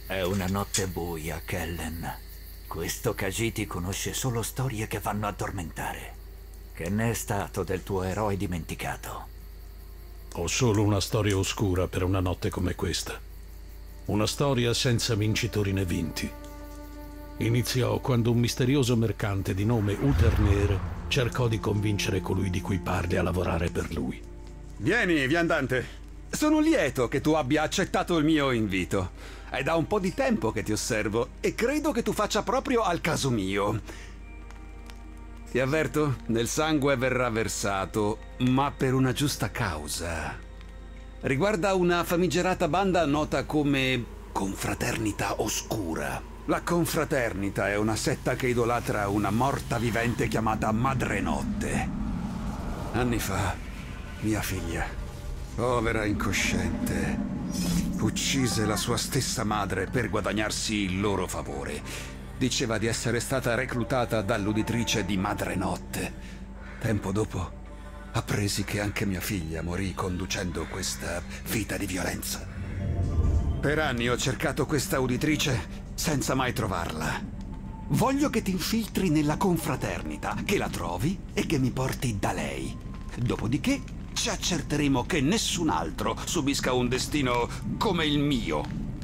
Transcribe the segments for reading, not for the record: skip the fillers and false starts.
È una notte buia, Kellen. Questo Khajiit conosce solo storie che fanno addormentare. Che ne è stato del tuo eroe dimenticato? Ho solo una storia oscura per una notte come questa. Una storia senza vincitori né vinti. Iniziò quando un misterioso mercante di nome Uterner cercò di convincere colui di cui parli a lavorare per lui. Vieni, viandante. Sono lieto che tu abbia accettato il mio invito. È da un po' di tempo che ti osservo e credo che tu faccia proprio al caso mio. Ti avverto, nel sangue verrà versato, ma per una giusta causa. Riguarda una famigerata banda nota come Confraternita Oscura. La Confraternita è una setta che idolatra una morta vivente chiamata Madre Notte. Anni fa, mia figlia, povera incosciente, uccise la sua stessa madre per guadagnarsi il loro favore. Diceva di essere stata reclutata dall'uditrice di Madre Notte. Tempo dopo, appresi che anche mia figlia morì conducendo questa vita di violenza. Per anni ho cercato questa uditrice senza mai trovarla. Voglio che ti infiltri nella confraternita, che la trovi e che mi porti da lei. Dopodiché ci accerteremo che nessun altro subisca un destino come il mio.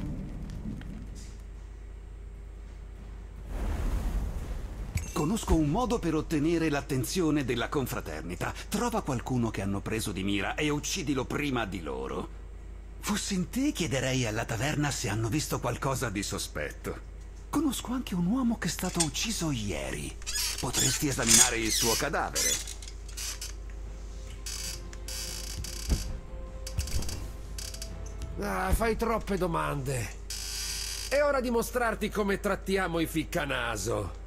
Conosco un modo per ottenere l'attenzione della confraternita. Trova qualcuno che hanno preso di mira e uccidilo prima di loro. Fossi in te, chiederei alla taverna se hanno visto qualcosa di sospetto. Conosco anche un uomo che è stato ucciso ieri. Potresti esaminare il suo cadavere. Ah, fai troppe domande. È ora di mostrarti come trattiamo i ficcanaso.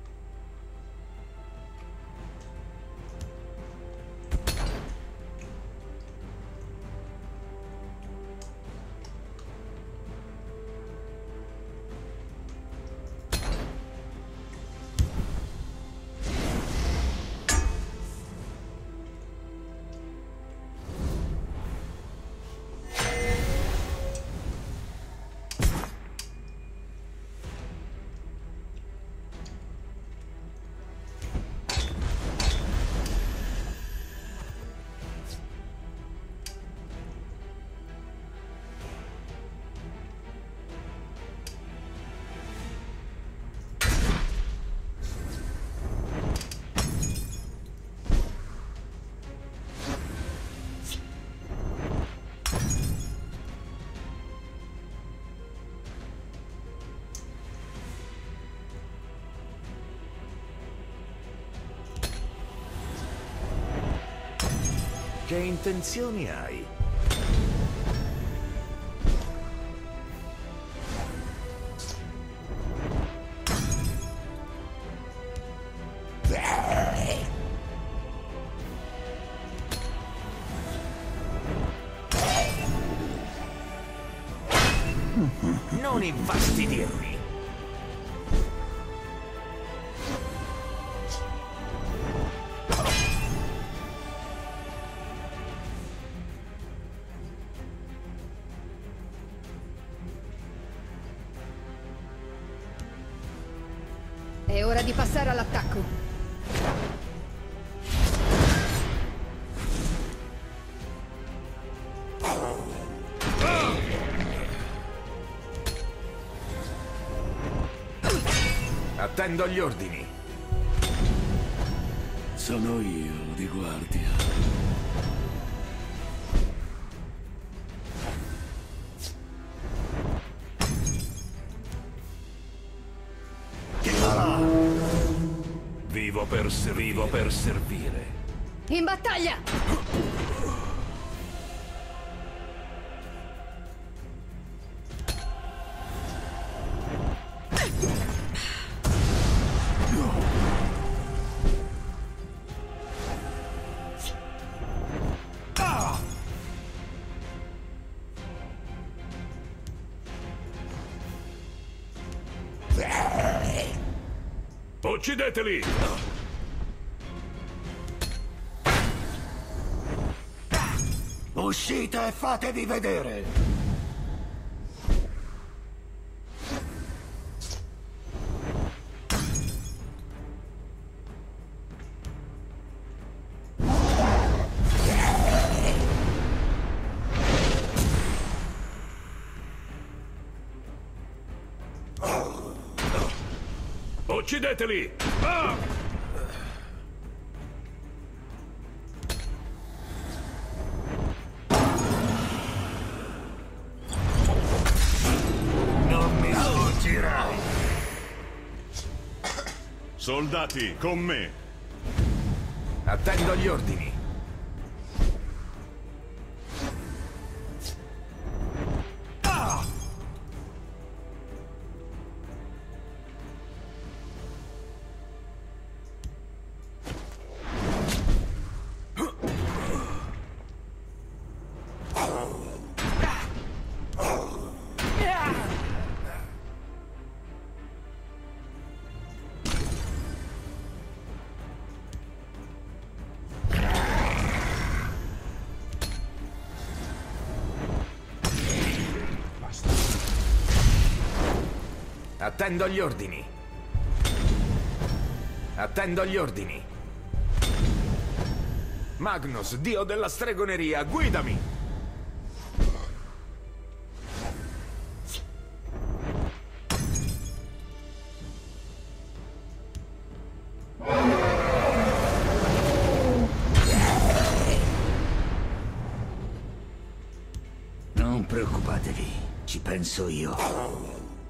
Che intenzioni hai? Non infastidirmi! È ora di passare all'attacco. Attendo gli ordini. Sono io di guardia. Vivo per servire. In battaglia! Uccideteli! Uscite e fatevi vedere! Uccideteli! Ah! Non mi sfuggirai! Soldati, con me! Attendo gli ordini. Attendo gli ordini. Attendo gli ordini. Magnus, dio della stregoneria, guidami! Non preoccupatevi, ci penso io.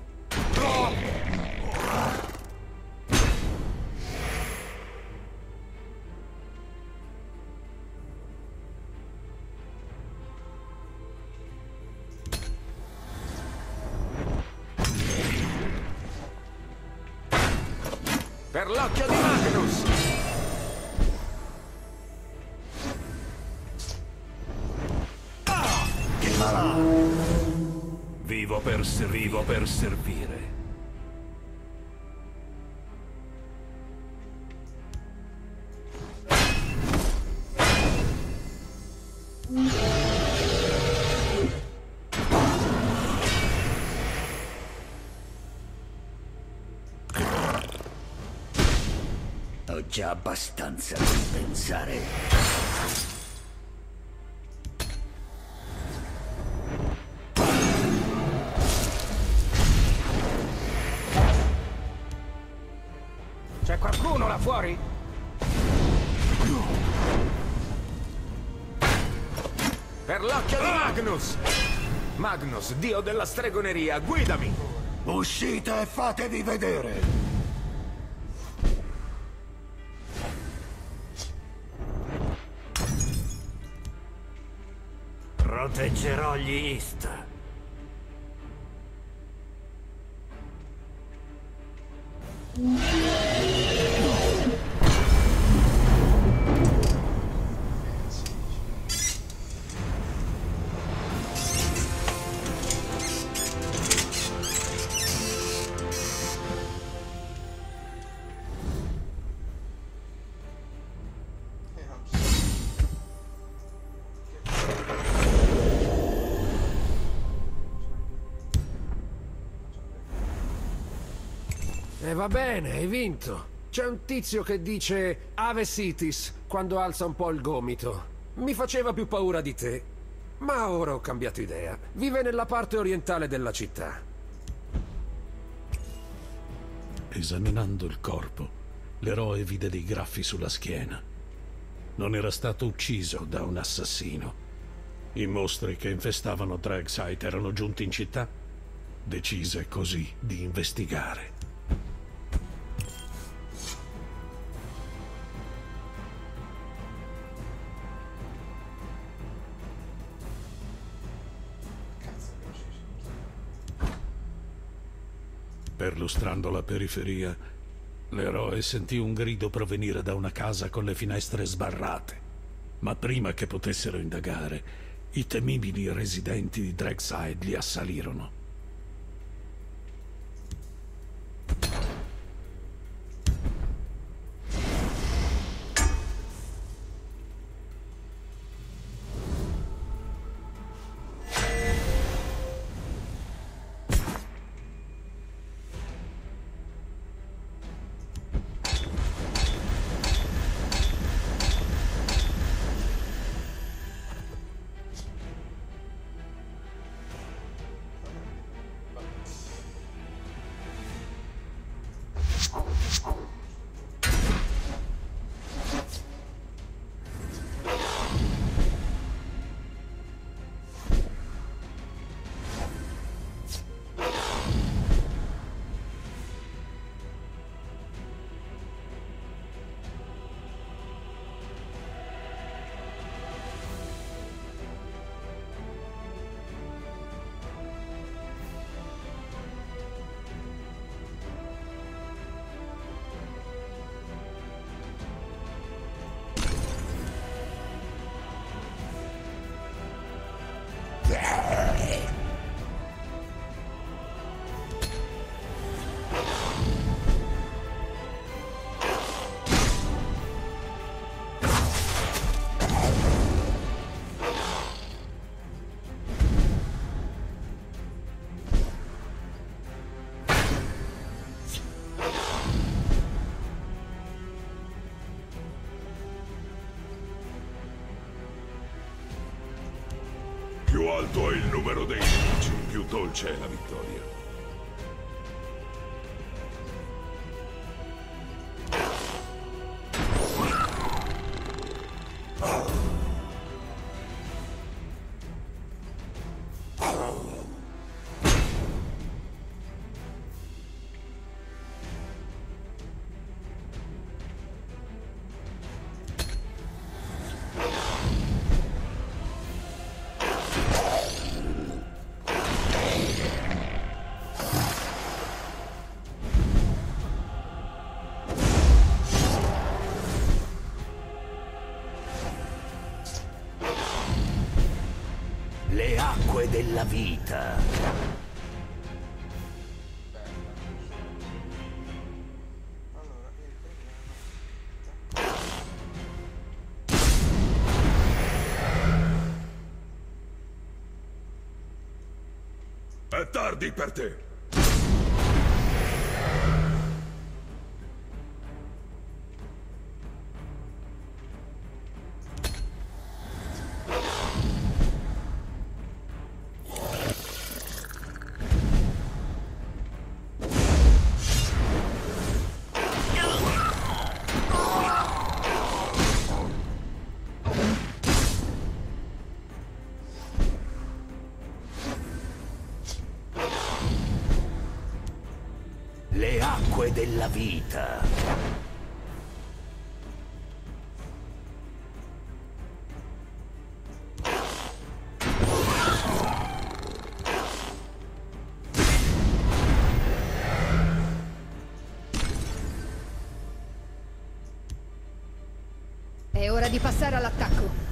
Per l'occhio di Magnus! Vivo per servire. Ho già abbastanza per pensare. C'è qualcuno là fuori? Per l'occhio di Magnus! Magnus, dio della stregoneria, guidami! Uscite e fatevi vedere! Proteggerò gli East. E va bene, hai vinto. C'è un tizio che dice Ave Sitis quando alza un po' il gomito. Mi faceva più paura di te. Ma ora ho cambiato idea. Vive nella parte orientale della città. Esaminando il corpo, l'eroe vide dei graffi sulla schiena. Non era stato ucciso da un assassino. I mostri che infestavano Dragside erano giunti in città. Decise così di investigare. Perlustrando la periferia, l'eroe sentì un grido provenire da una casa con le finestre sbarrate. Ma prima che potessero indagare, i temibili residenti di Dragside li assalirono. Dolce è la vittoria. Le acque della vita. È tardi per te. Le acque della vita. È ora di passare all'attacco.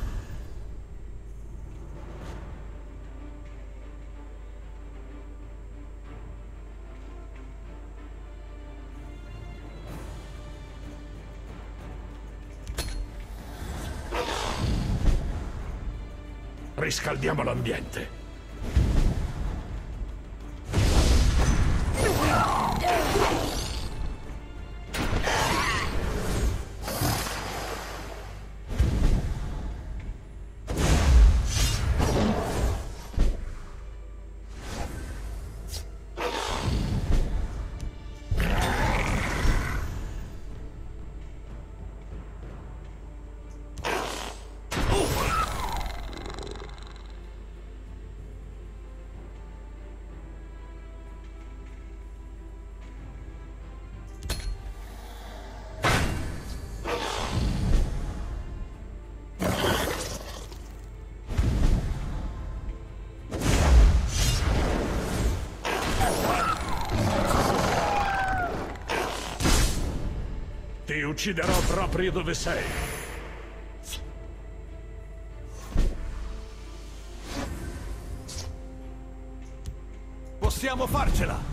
Riscaldiamo l'ambiente. Ti ucciderò proprio dove sei. Possiamo farcela!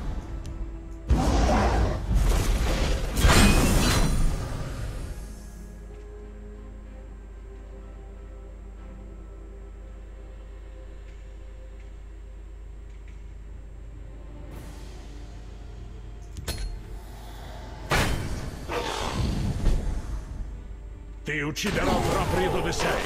Ti ucciderò proprio dove sei.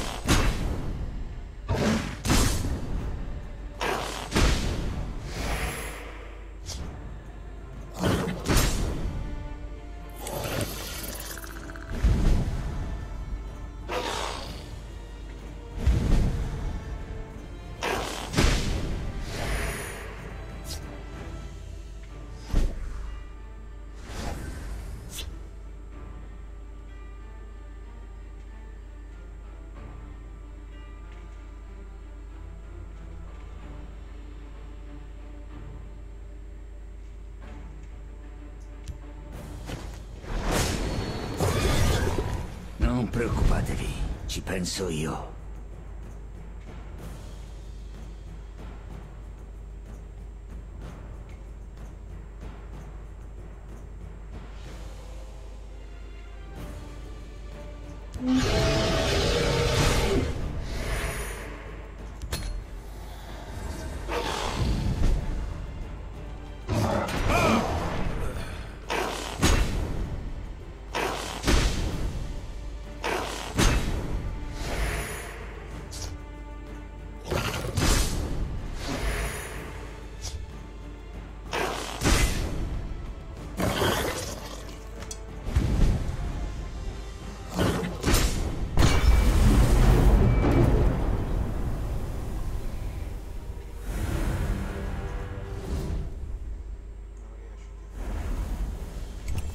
Non preoccupatevi, ci penso io.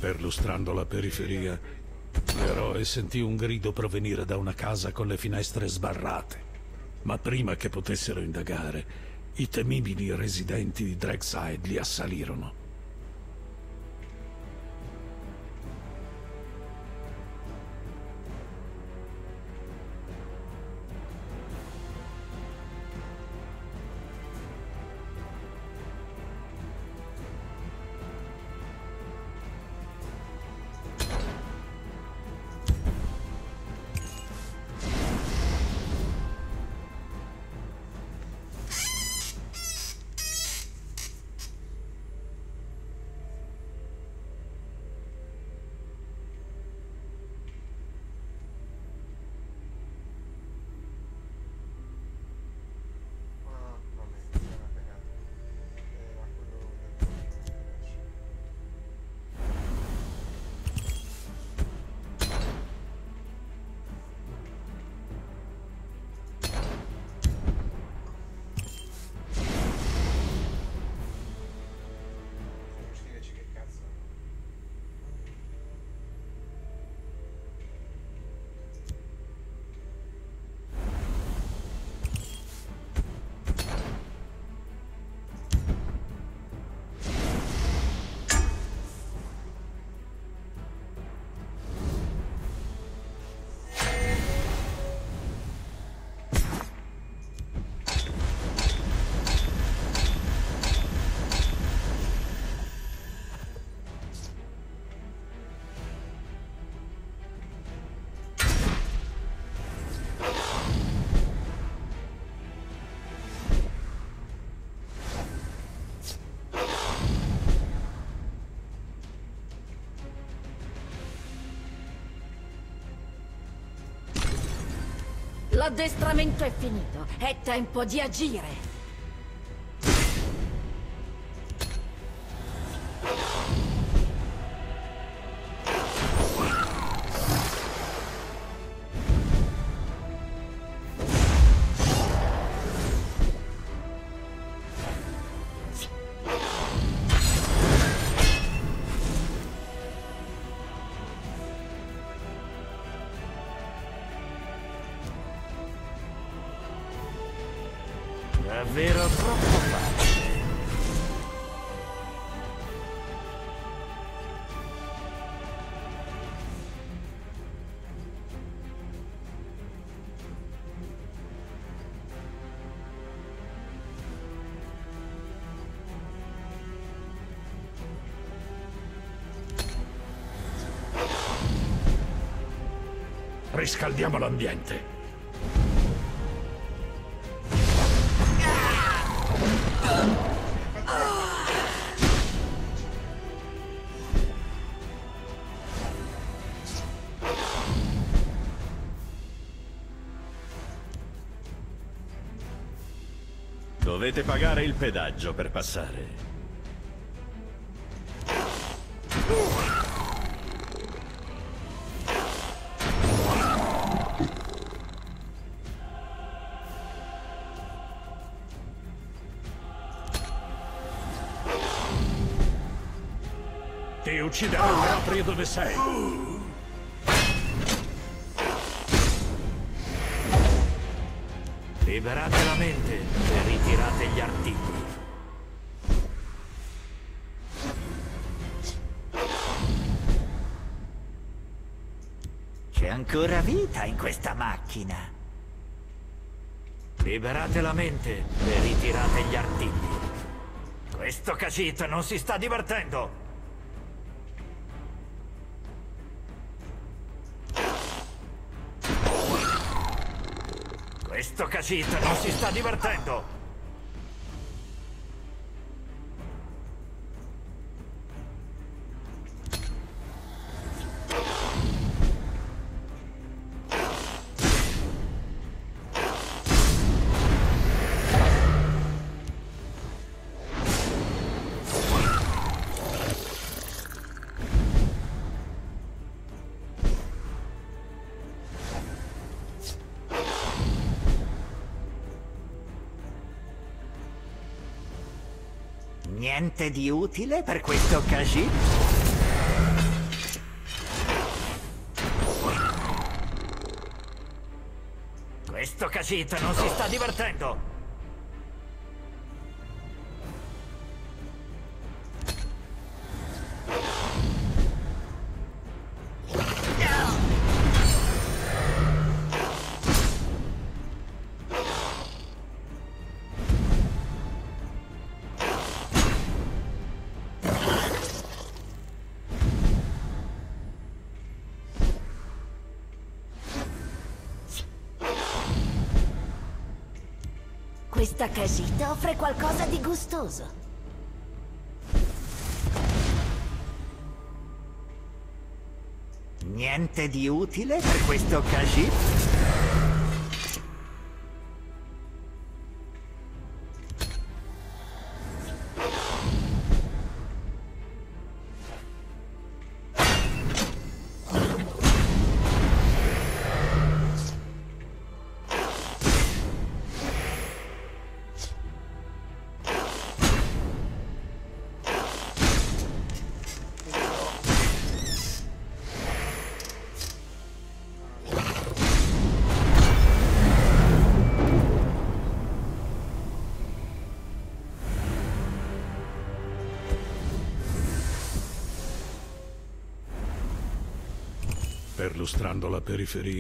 Perlustrando la periferia, l'eroe sentì un grido provenire da una casa con le finestre sbarrate. Ma prima che potessero indagare, i temibili residenti di Dragside li assalirono. L'addestramento è finito. È tempo di agire. Davvero troppo facile. Riscaldiamo l'ambiente. Dovete pagare il pedaggio per passare. Ti uccideranno proprio dove sei. Liberate la mente e ritirate gli artigli. C'è ancora vita in questa macchina. Liberate la mente e ritirate gli artigli. Questo Khajiit non si sta divertendo. Questo Khajiit non si sta divertendo! Niente di utile per questo Khajiit? Questo Khajiit non si sta divertendo! Questa Khajiit offre qualcosa di gustoso. Niente di utile per questo Khajiit? Perlustrando la periferia.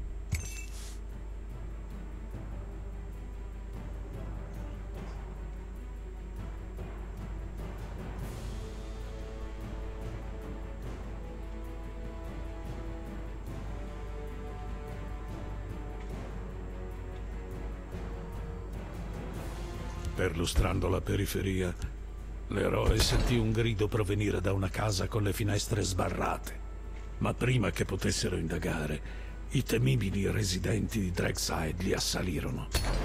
Perlustrando la periferia, l'eroe sentì un grido provenire da una casa con le finestre sbarrate. Ma prima che potessero indagare, i temibili residenti di Dragside li assalirono.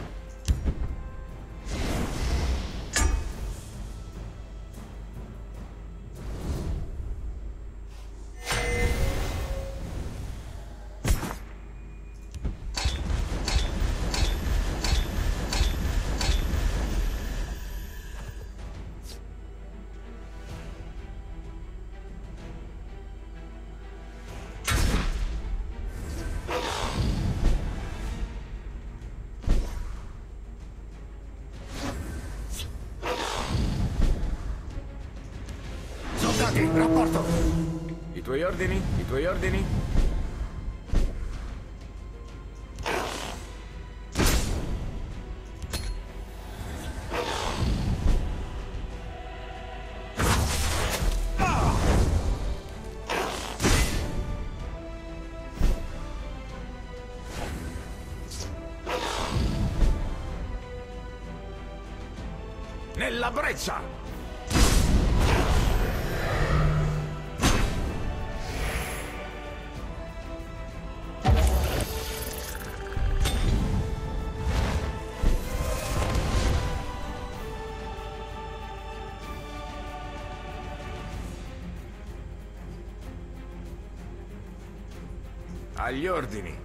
Rapporto! I tuoi ordini? I tuoi ordini? Nella breccia! Agli ordini.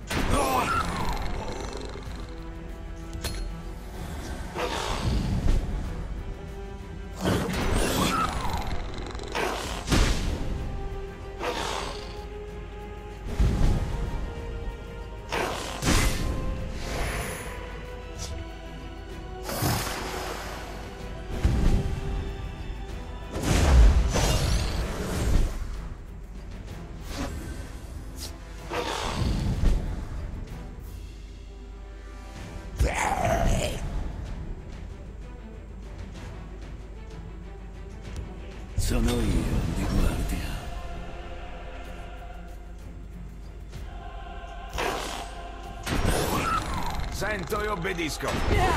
Sono io di guardia. Sento e obbedisco.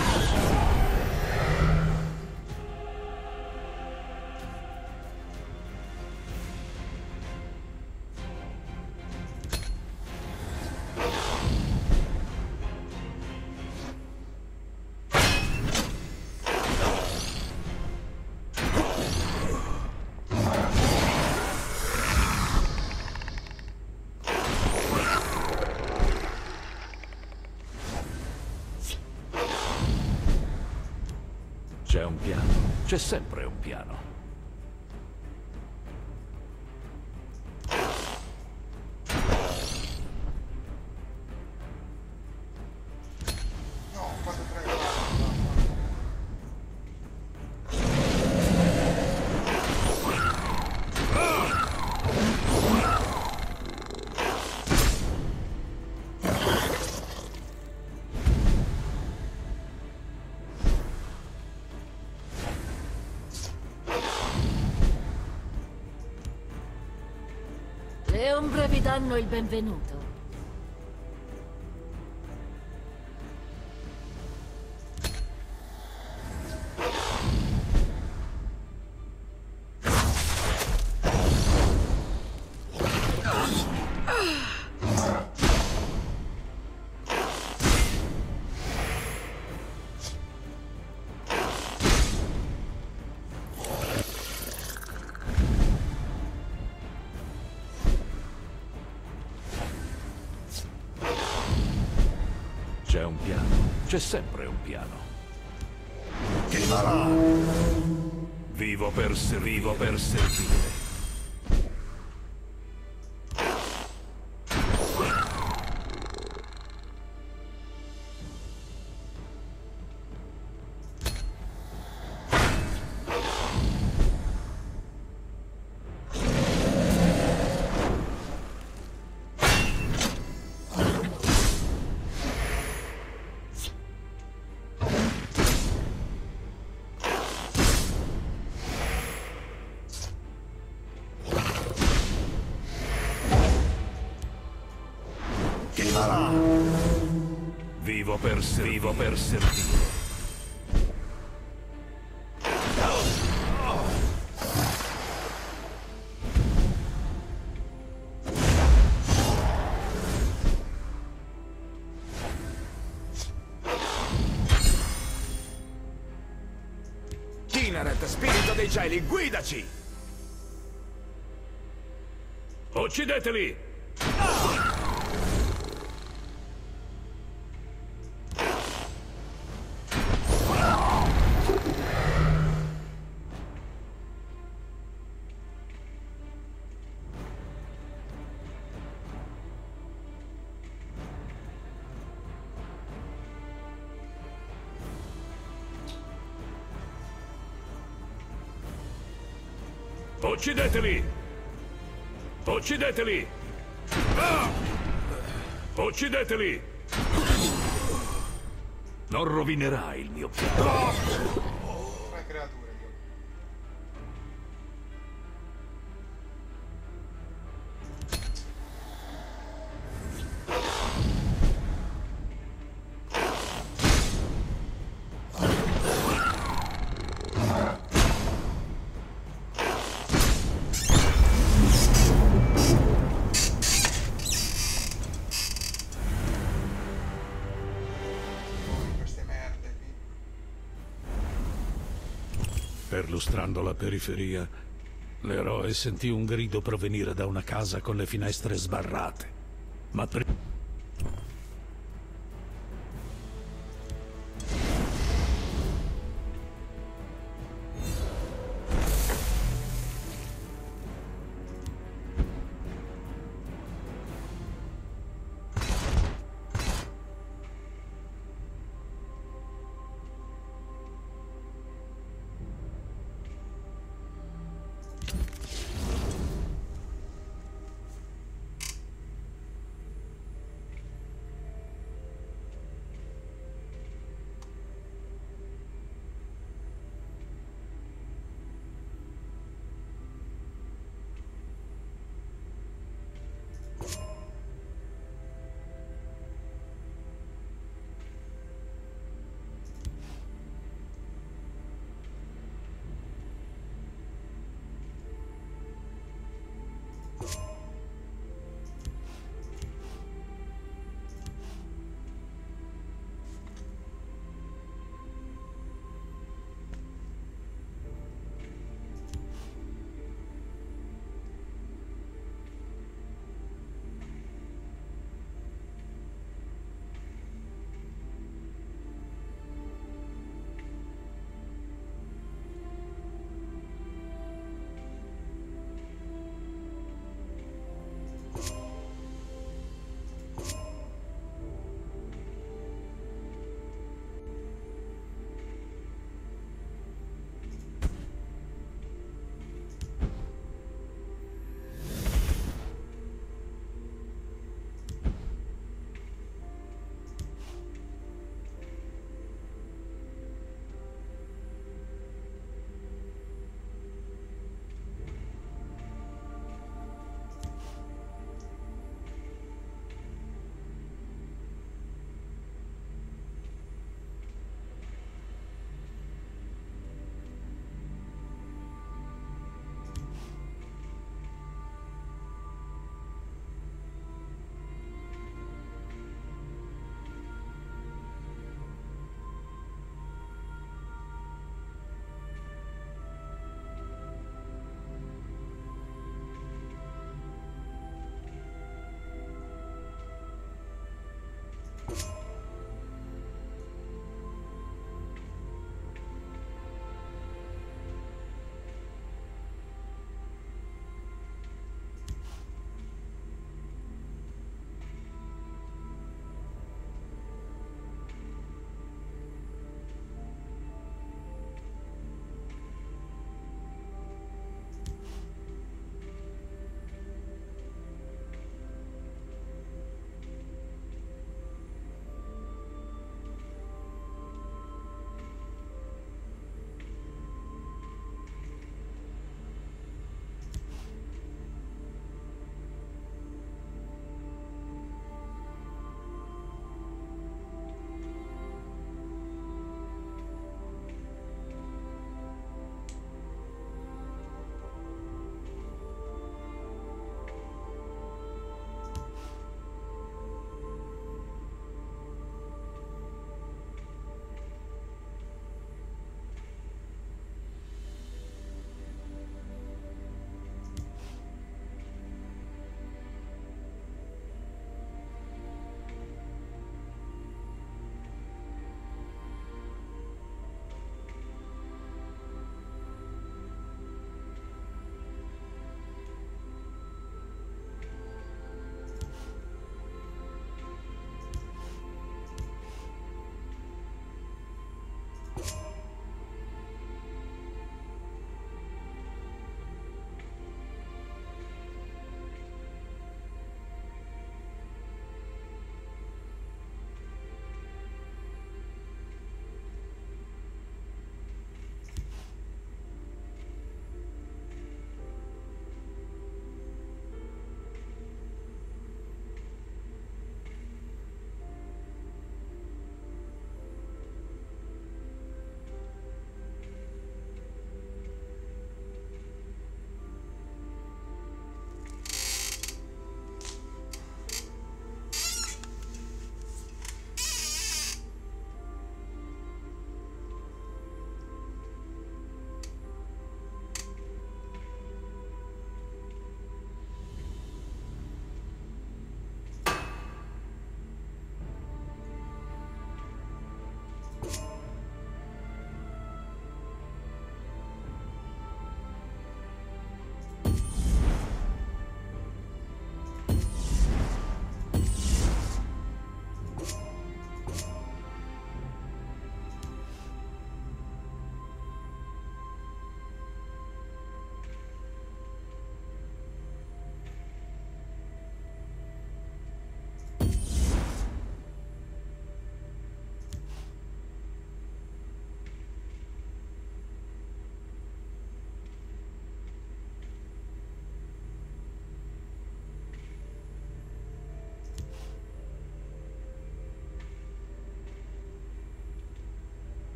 C'è un piano. C'è sempre un piano. Le ombre vi danno il benvenuto. C'è un piano. C'è sempre un piano. Che farà? Vivo per servire. Che farà? Vivo per servire. Kynareth, spirito dei cieli, guidaci! Uccideteli! Uccideteli! Uccideteli! Ah! Uccideteli! Non rovinerai il mio piano. Tre creature. Perlustrando la periferia, l'eroe sentì un grido provenire da una casa con le finestre sbarrate. Ma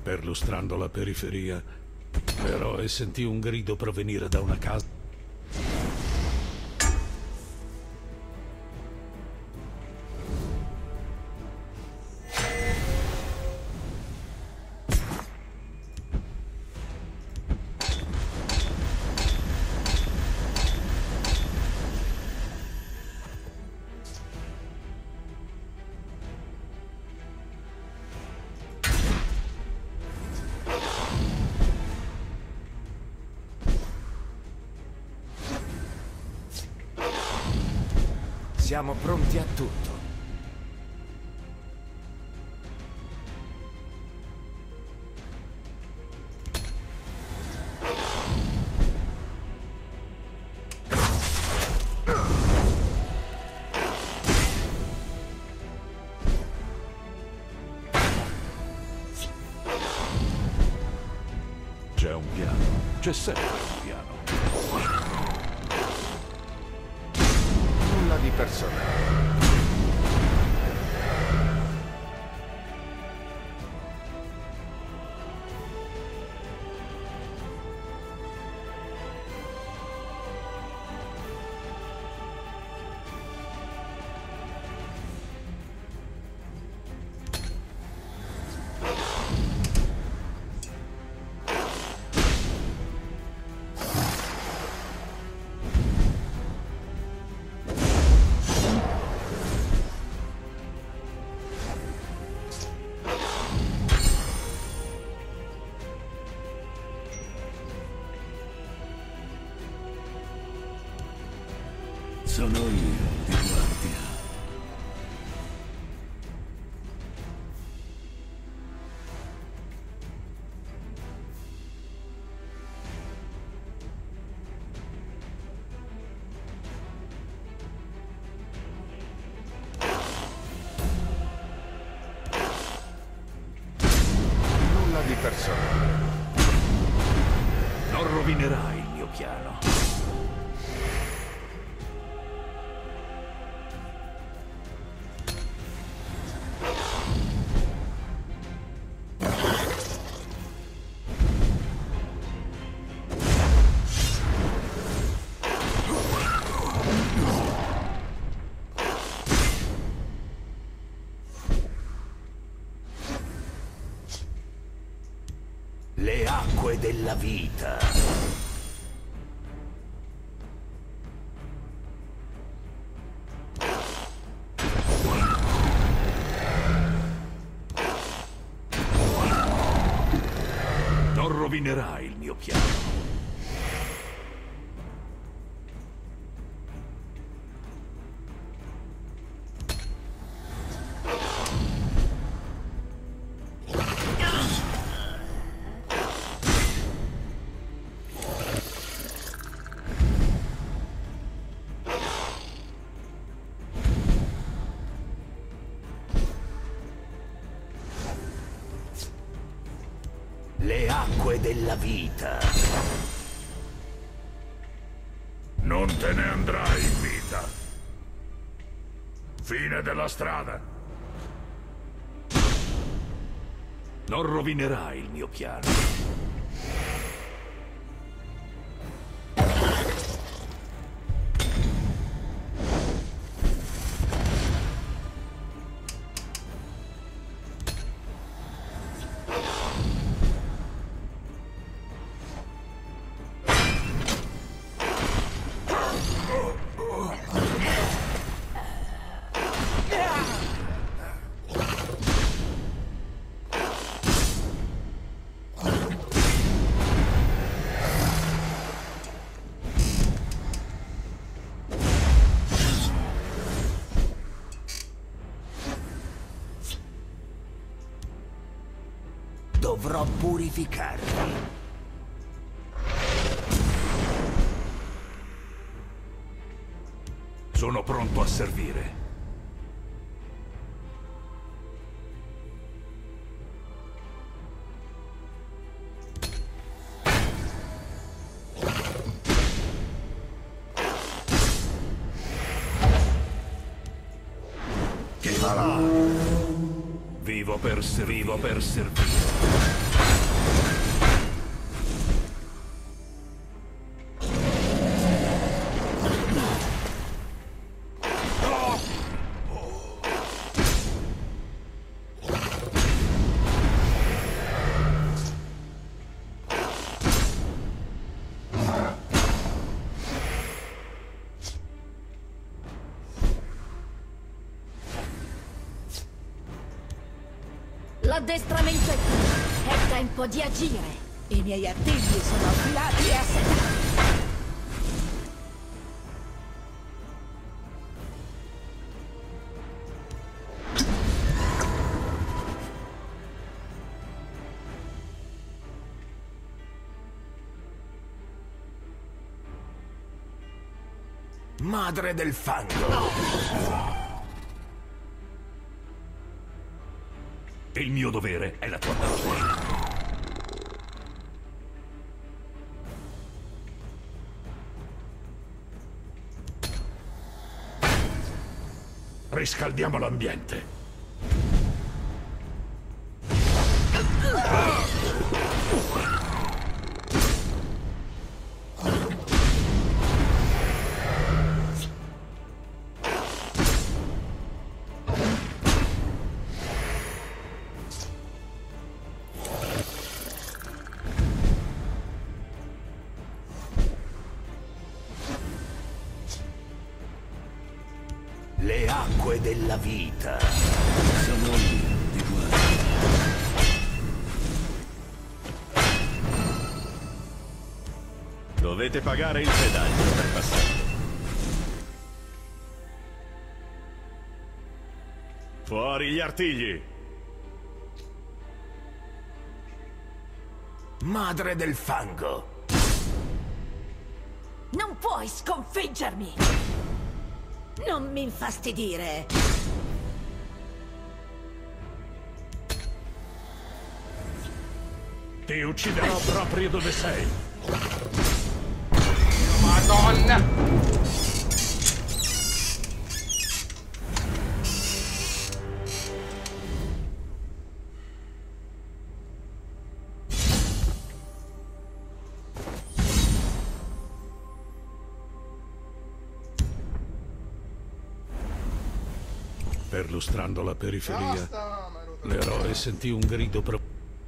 perlustrando la periferia, però e sentì un grido provenire da una casa. Siamo pronti a tutto. C'è un piano. C'è sempre un piano. Nulla di personale. Sono io di guardia. Nulla di personale. Non rovinerai il mio piano. Le acque della vita. Non rovinerai il mio piano. Le acque della vita. Non te ne andrai in vita. Fine della strada. Non rovinerai il mio piano. Dovrò purificarli. Sono pronto a servire. Chi farà? Vivo per servire. L'addestramento è finito. È tempo di agire. I miei artigli sono affilati e assetati. Madre del fango! Il mio dovere è la tua pace. Riscaldiamo l'ambiente. Le acque della vita. Siamo lì, di guarda. Dovete pagare il pedaggio per passare. Fuori gli artigli! Madre del fango! Non puoi sconfiggermi! Non mi infastidire! Ti ucciderò proprio dove sei. Madonna! Perlustrando la periferia, Basta, ma ero l'eroe sentì un grido profondo.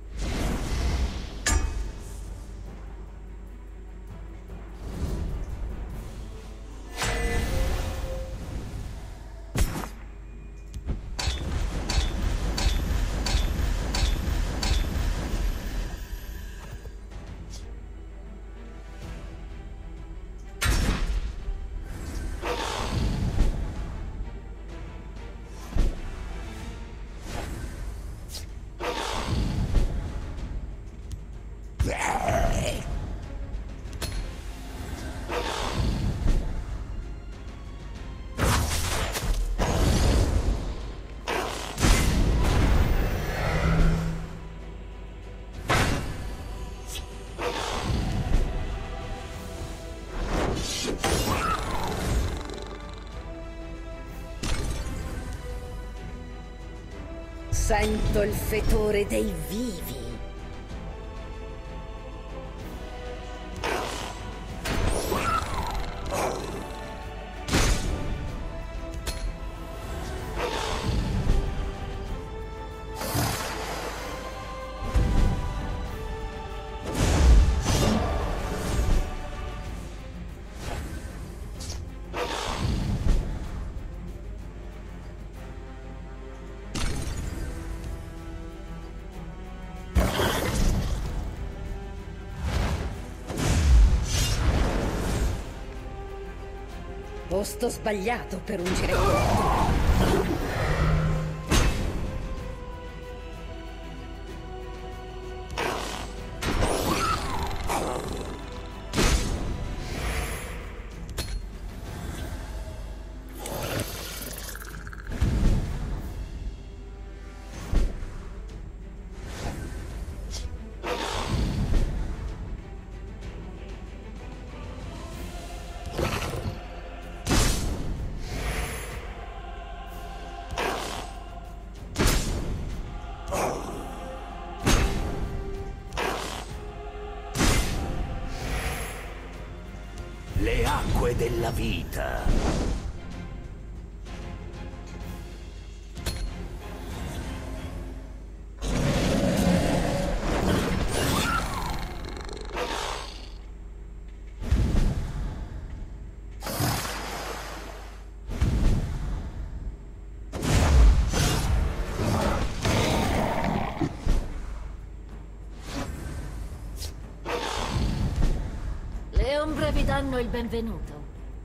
Sento il fetore dei vivi. Posto sbagliato per ungere corpo. Le acque della vita. Le ombre vi danno il benvenuto.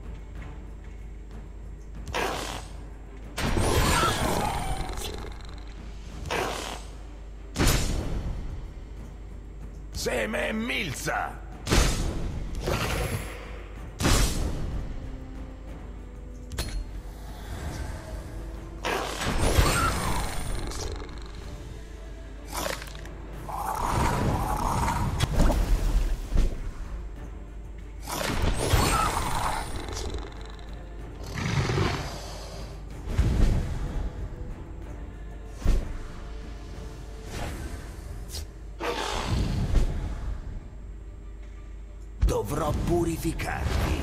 Seme Milza! Dovrò purificarti.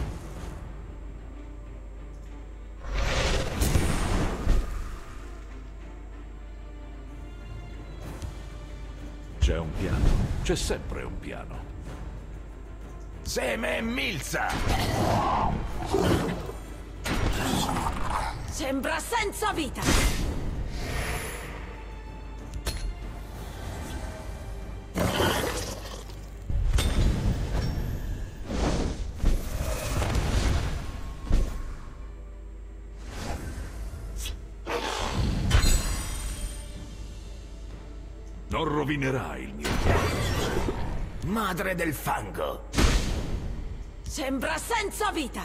C'è un piano. C'è sempre un piano. Seme Milza! Sembra senza vita! Non rovinerai il mio piano. Madre del fango! Sembra senza vita!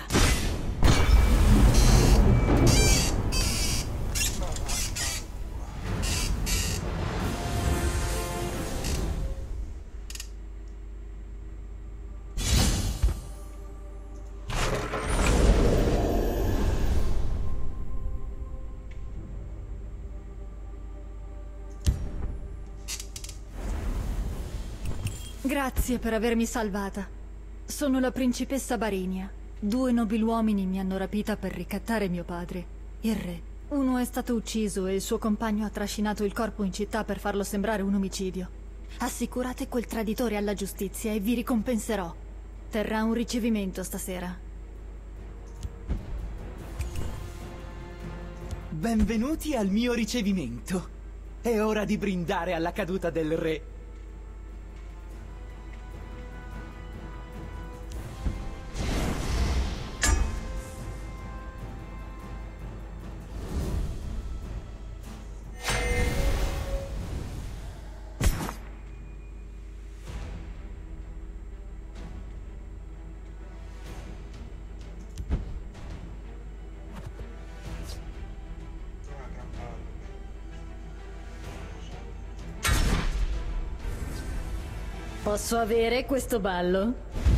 Grazie per avermi salvata. Sono la principessa Barinia. 2 nobiluomini mi hanno rapita per ricattare mio padre, il re. Uno è stato ucciso e il suo compagno ha trascinato il corpo in città per farlo sembrare un omicidio. Assicurate quel traditore alla giustizia e vi ricompenserò. Terrà un ricevimento stasera. Benvenuti al mio ricevimento. È ora di brindare alla caduta del re. Posso avere questo ballo?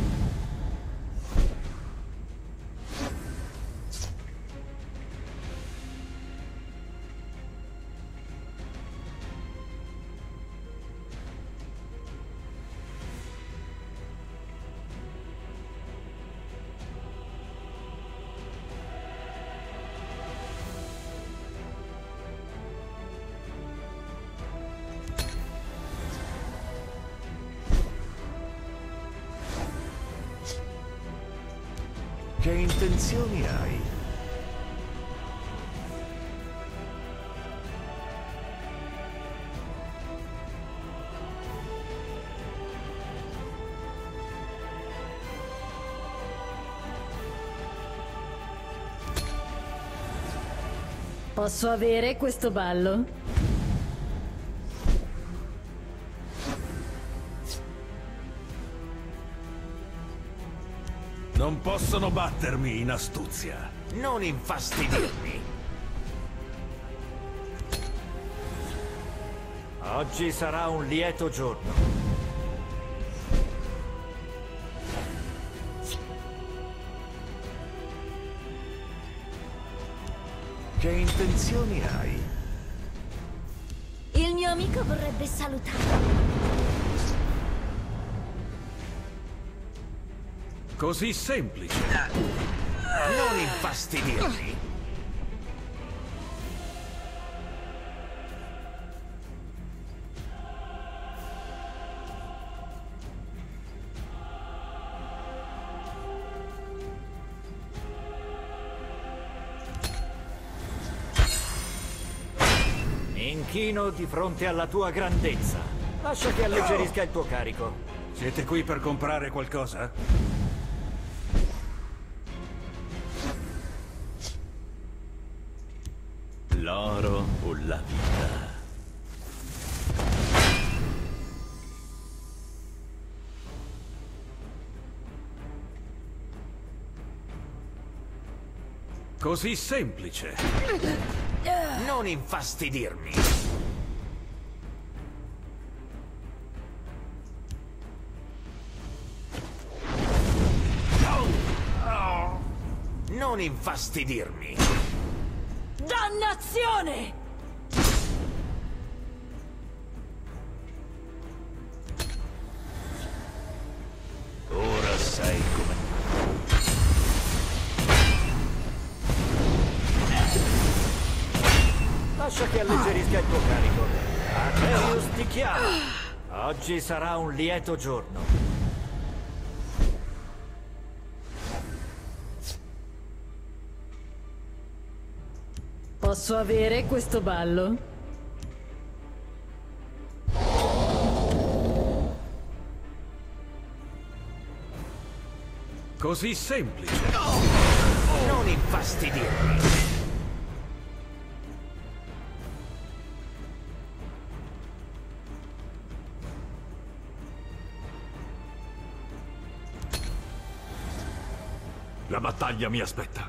Che intenzioni hai? Posso avere questo ballo? Non possono battermi in astuzia. Non infastidirmi! Oggi sarà un lieto giorno. Che intenzioni hai? Il mio amico vorrebbe salutarmi. Così semplice. Non infastidirmi! Mi inchino di fronte alla tua grandezza. Lascia che alleggerisca il tuo carico. Siete qui per comprare qualcosa? L'oro o la vita? Così semplice. Non infastidirmi. Non infastidirmi. Dannazione! Ora sai come... Lascia che alleggerisca il tuo carico. Aterius ti chiama. Oggi sarà un lieto giorno. Posso avere questo ballo? Così semplice. Non infastidirmi. La battaglia mi aspetta.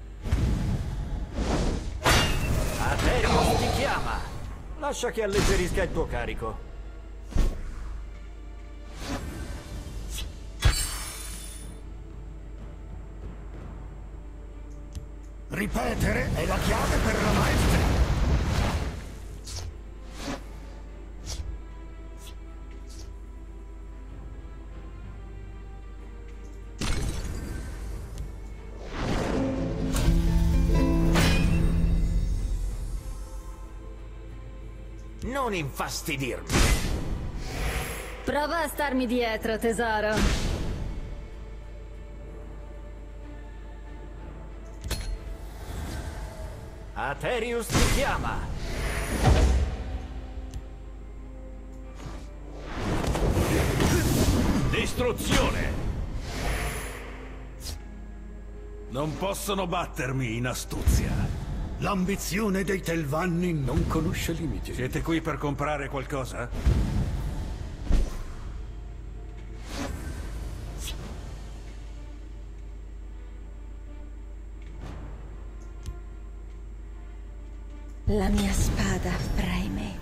Aterius ti chiama. Lascia che alleggerisca il tuo carico. Ripetere è la chiave per la maestria. Non infastidirmi. Prova a starmi dietro, tesoro. Aterius ti chiama. Distruzione! Non possono battermi in astuzia. L'ambizione dei Telvanni non conosce limiti. Siete qui per comprare qualcosa? La mia spada preme.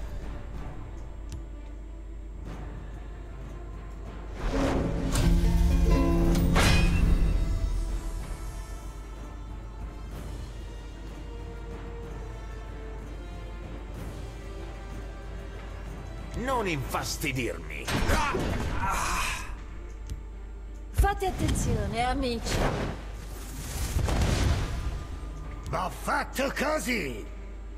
Non infastidirmi. Fate attenzione, amici. Va fatto così!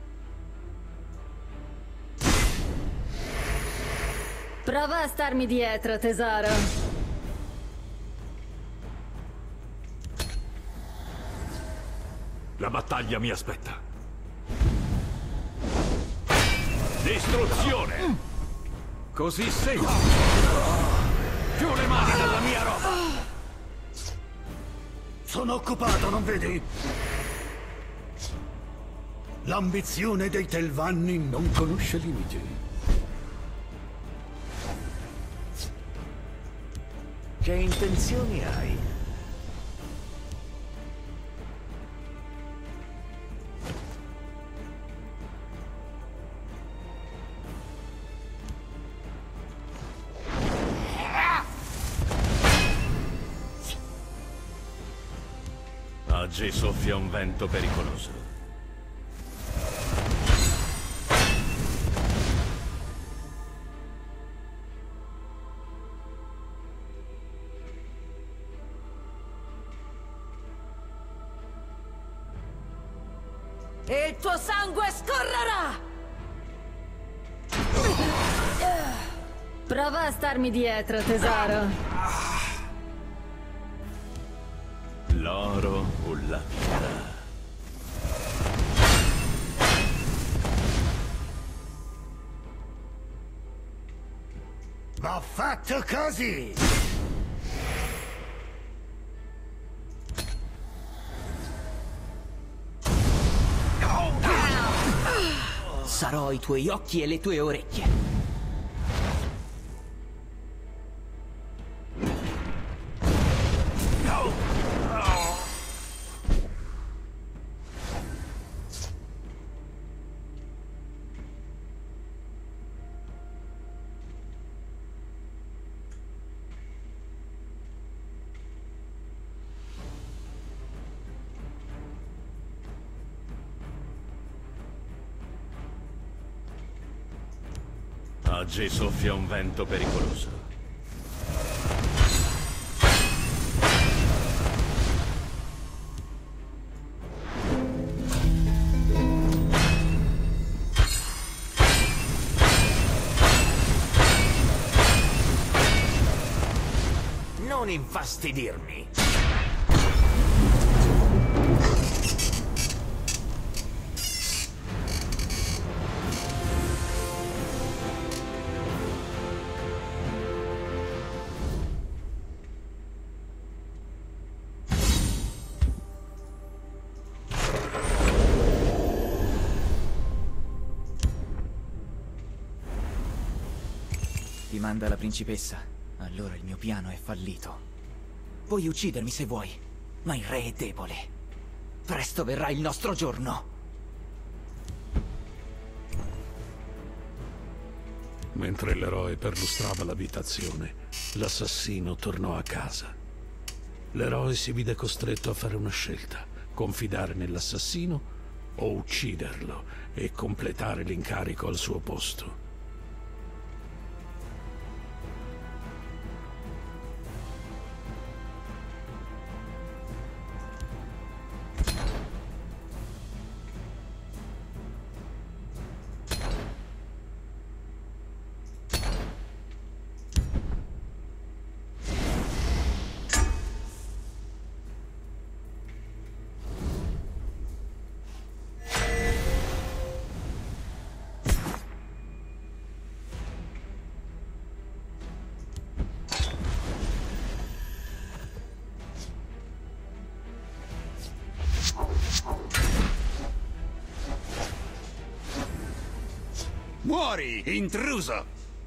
Prova a starmi dietro, tesoro. La battaglia mi aspetta. Distruzione! Così semplice. Giù le mani dalla mia roba! Sono occupato, non vedi? L'ambizione dei Telvanni non conosce limiti. Che intenzioni hai? Oggi soffia un vento pericoloso. E il tuo sangue scorrerà! Prova a starmi dietro, tesoro. L'oro o la vita? Va fatto così! Sarò i tuoi occhi e le tue orecchie. Oggi soffia un vento pericoloso. Non infastidirmi. Ti manda la principessa. Allora il mio piano è fallito. Puoi uccidermi se vuoi, ma il re è debole. Presto verrà il nostro giorno. Mentre l'eroe perlustrava l'abitazione, l'assassino tornò a casa. L'eroe si vide costretto a fare una scelta: confidare nell'assassino o ucciderlo e completare l'incarico al suo posto. Muori, intruso!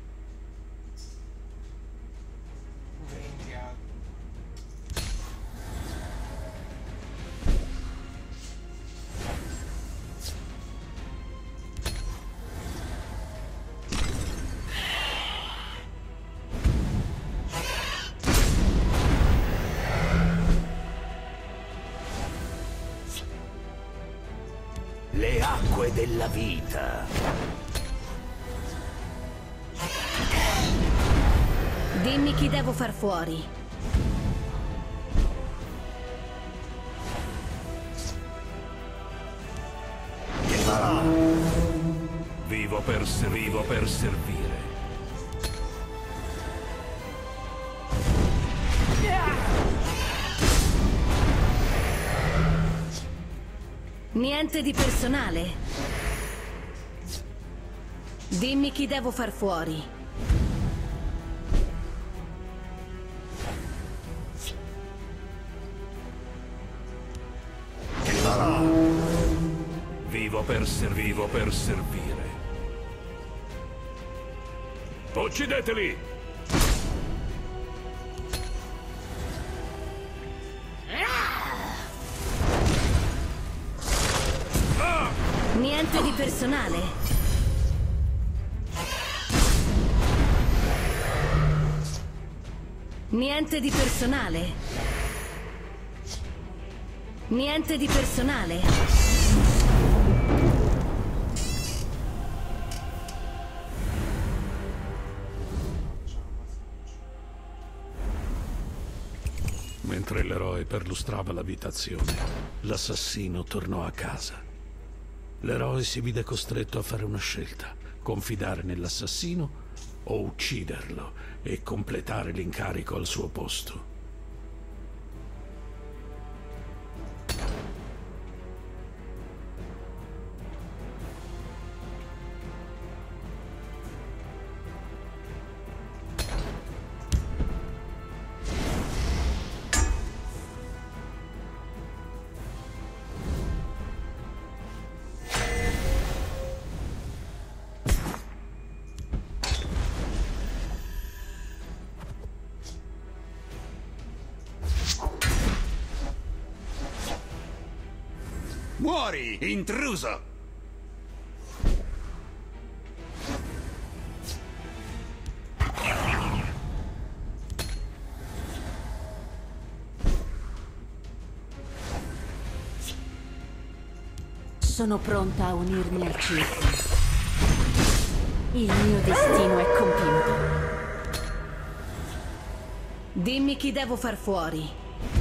Le acque della vita. Dimmi chi devo far fuori. Vivo per servire. Niente di personale. Dimmi chi devo far fuori. Vivo per servire. Uccideteli! Niente di personale. Niente di personale. Niente di personale. Mentre l'eroe perlustrava l'abitazione, l'assassino tornò a casa. L'eroe si vide costretto a fare una scelta: confidare nell'assassino o ucciderlo e completare l'incarico al suo posto. Muori, intruso! Sono pronta a unirmi al circo. Il mio destino è compiuto. Dimmi chi devo far fuori.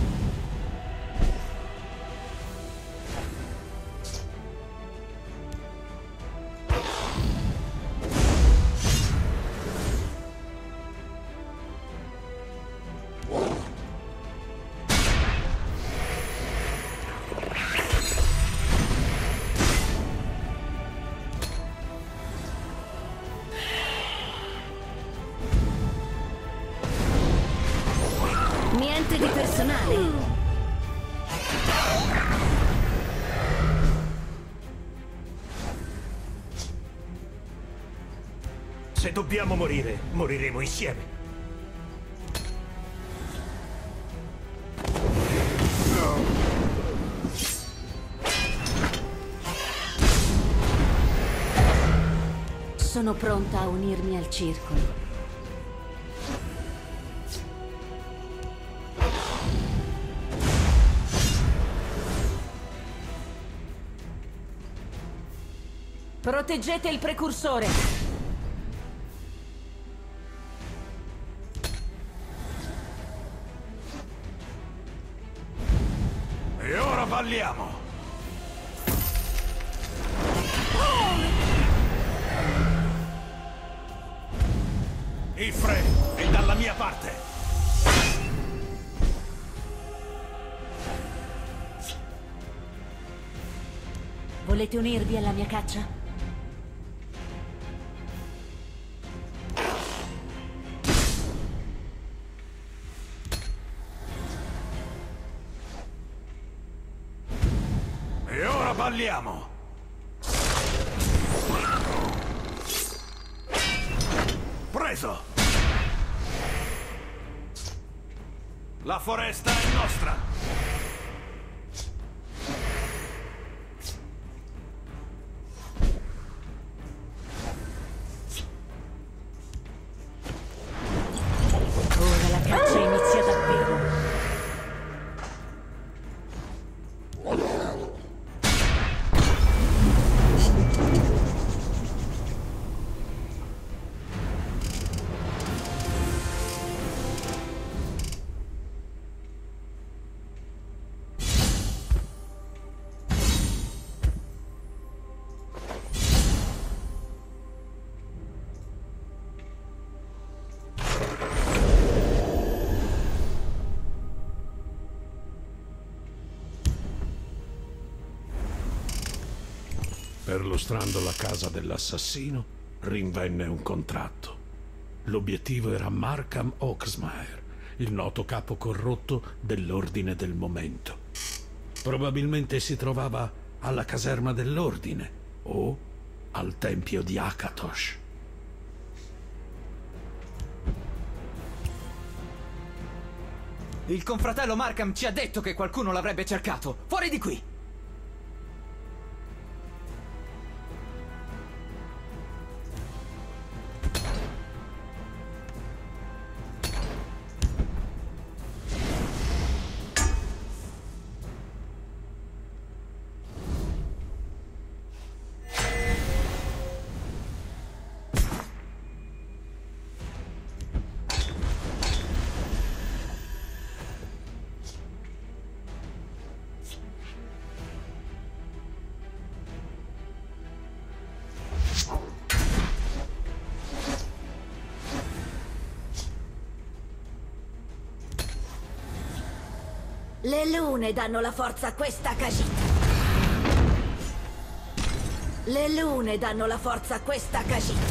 Niente di personale. Se dobbiamo morire, moriremo insieme. Sono pronta a unirmi al circolo. Proteggete il precursore! E ora balliamo! Ifre è dalla mia parte! Volete unirvi alla mia caccia? E ora balliamo! Preso! La foresta è nostra! Ora la caccia inizia davvero. Perlustrando la casa dell'assassino, rinvenne un contratto. L'obiettivo era Markham Oaksmire, il noto capo corrotto dell'Ordine del Momento. Probabilmente si trovava alla caserma dell'Ordine o al tempio di Akatosh. Il confratello Markham ci ha detto che qualcuno l'avrebbe cercato. Fuori di qui! Le lune danno la forza a questa Khajiit. Le lune danno la forza a questa Khajiit.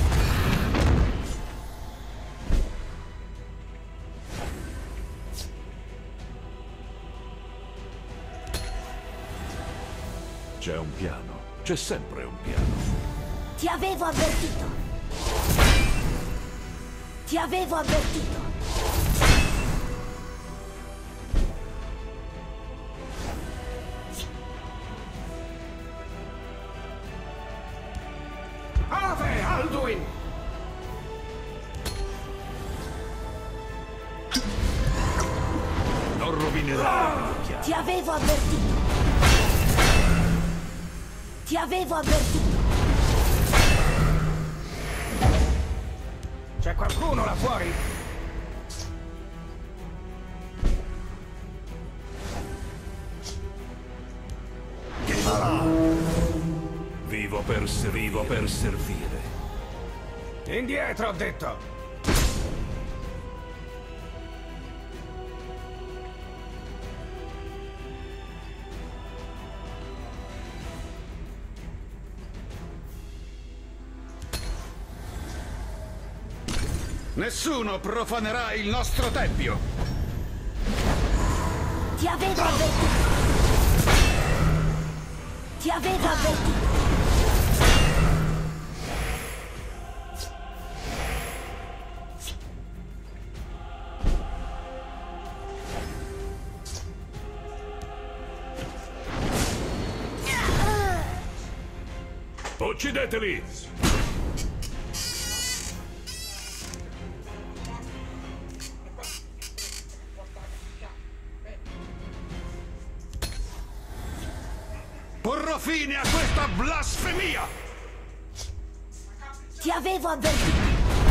C'è un piano. C'è sempre un piano. Ti avevo avvertito. Ti avevo avvertito. morirai, mio chiaro. Ti avevo avvertito. Ti avevo avvertito. C'è qualcuno là fuori? Vivo per servire. Indietro, ho detto! Nessuno profanerà il nostro tempio! Ti avevo avvertito. Ti avevo avvertito. Uccideteli! Porrò fine a questa blasfemia! Ti avevo avvertito.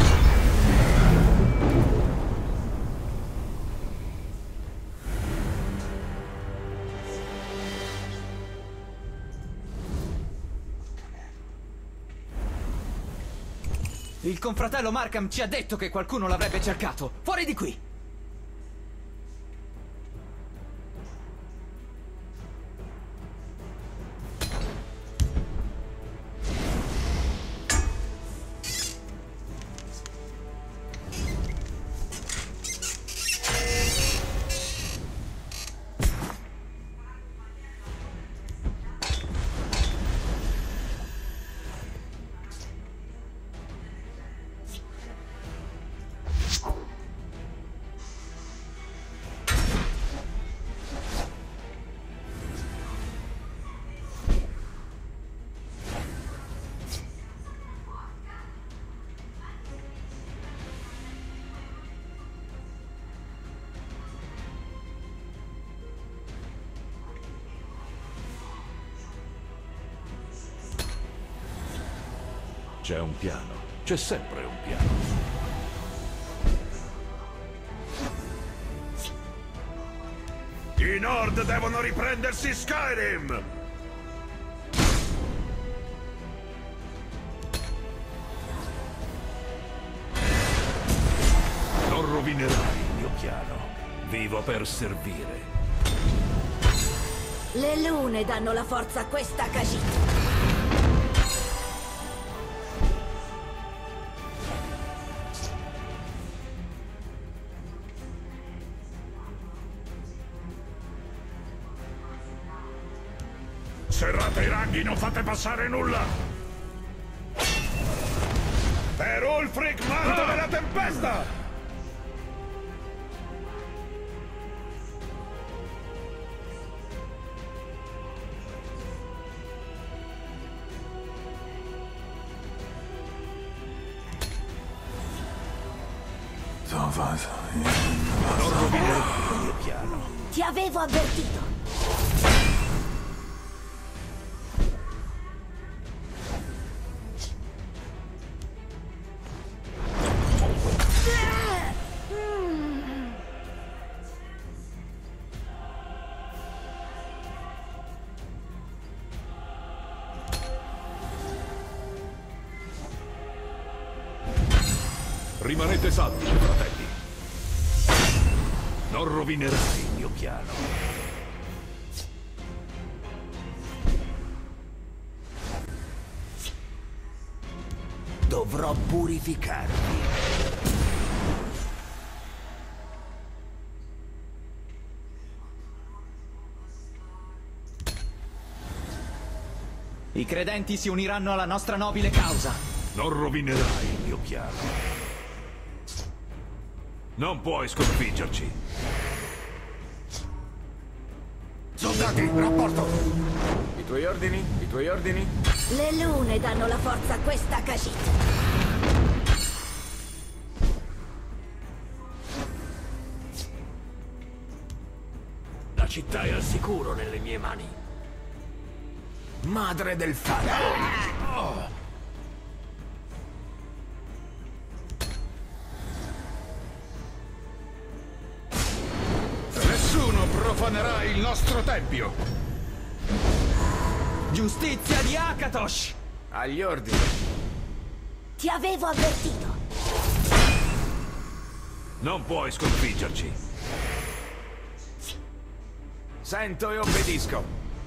Il confratello Markham ci ha detto che qualcuno l'avrebbe cercato. Fuori di qui! C'è un piano. C'è sempre un piano. I Nord devono riprendersi Skyrim! Non rovinerai il mio piano. Vivo per servire. Le lune danno la forza a questa Khajiit. Serrate i ranghi, non fate passare nulla! Per Ulfric, manto della tempesta! Non rovinerai il mio piano. Ti avevo avvertito. Rimanete saldi, fratelli. Non rovinerai il mio piano. Dovrò purificarvi. I credenti si uniranno alla nostra nobile causa. Non rovinerai il mio piano. Non puoi sconfiggerci. Soldati, rapporto! I tuoi ordini? I tuoi ordini? Le lune danno la forza a questa Khajiit. città è al sicuro nelle mie mani. Madre del fango! Nessuno profanerà il nostro tempio! Giustizia di Akatosh! Agli ordini. Ti avevo avvertito. Non puoi sconfiggerci. Sento e obbedisco.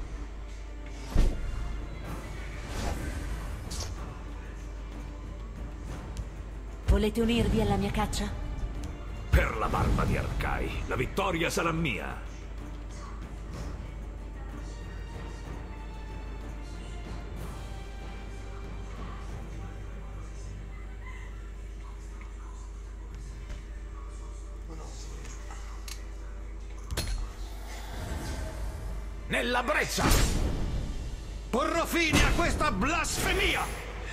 Volete unirvi alla mia caccia? Per la barba di Arkai, la vittoria sarà mia. Nella breccia! Porrò fine a questa blasfemia!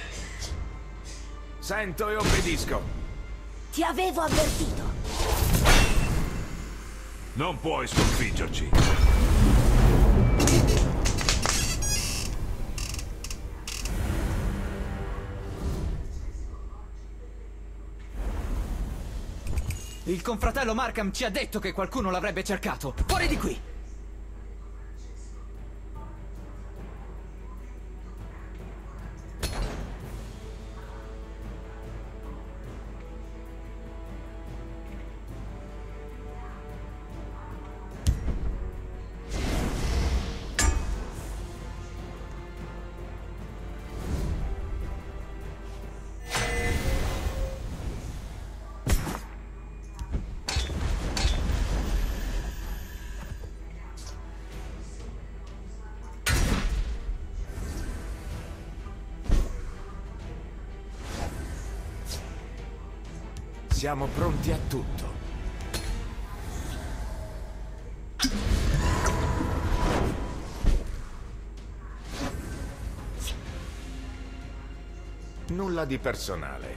Sento e obbedisco. Ti avevo avvertito. Non puoi sconfiggerci. Il confratello Markham ci ha detto che qualcuno l'avrebbe cercato. Fuori di qui! Siamo pronti a tutto. Nulla di personale.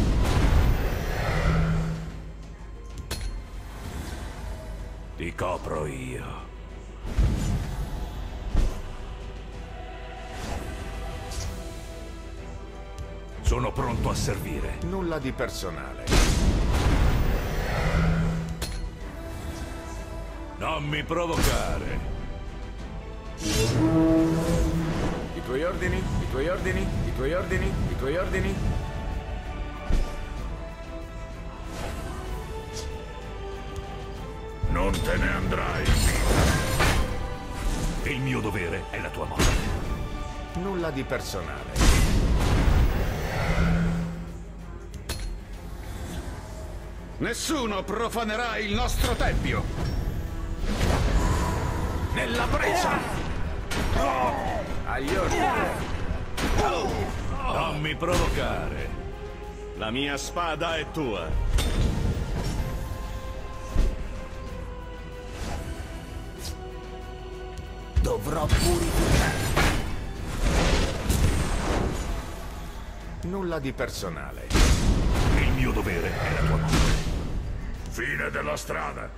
Ti copro io. Sono pronto a servire. Nulla di personale. Non mi provocare. I tuoi ordini? I tuoi ordini? I tuoi ordini? I tuoi ordini? Non te ne andrai. Il mio dovere è la tua morte. Nulla di personale. Nessuno profanerà il nostro tempio! Nella breccia! Agli ordini! Non mi provocare! La mia spada è tua! Dovrò purificare! Nulla di personale. Il mio dovere è la tua morte. Fine della strada!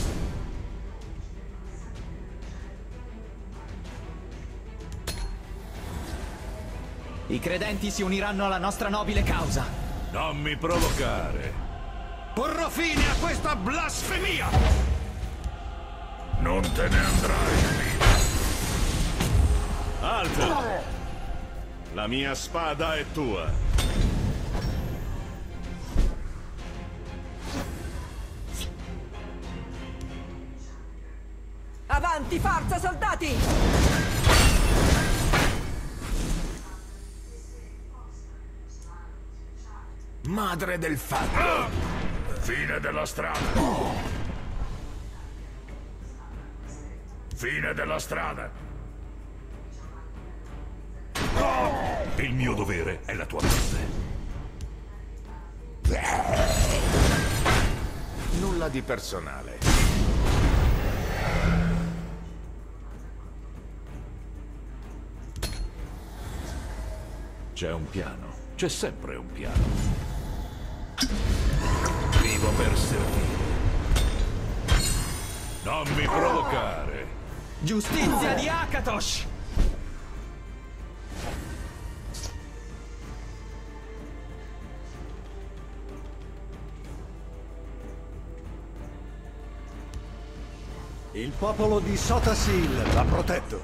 I credenti si uniranno alla nostra nobile causa. Non mi provocare! Porrò fine a questa blasfemia! Non te ne andrai! Alto! La mia spada è tua! Avanti, forza, soldati! Madre del fango! Fine della strada! Fine della strada! Il mio dovere è la tua morte. Nulla di personale. C'è un piano. C'è sempre un piano. Vivo per servire. Non mi provocare. Giustizia di Akatosh! Il popolo di Sotasil l'ha protetto.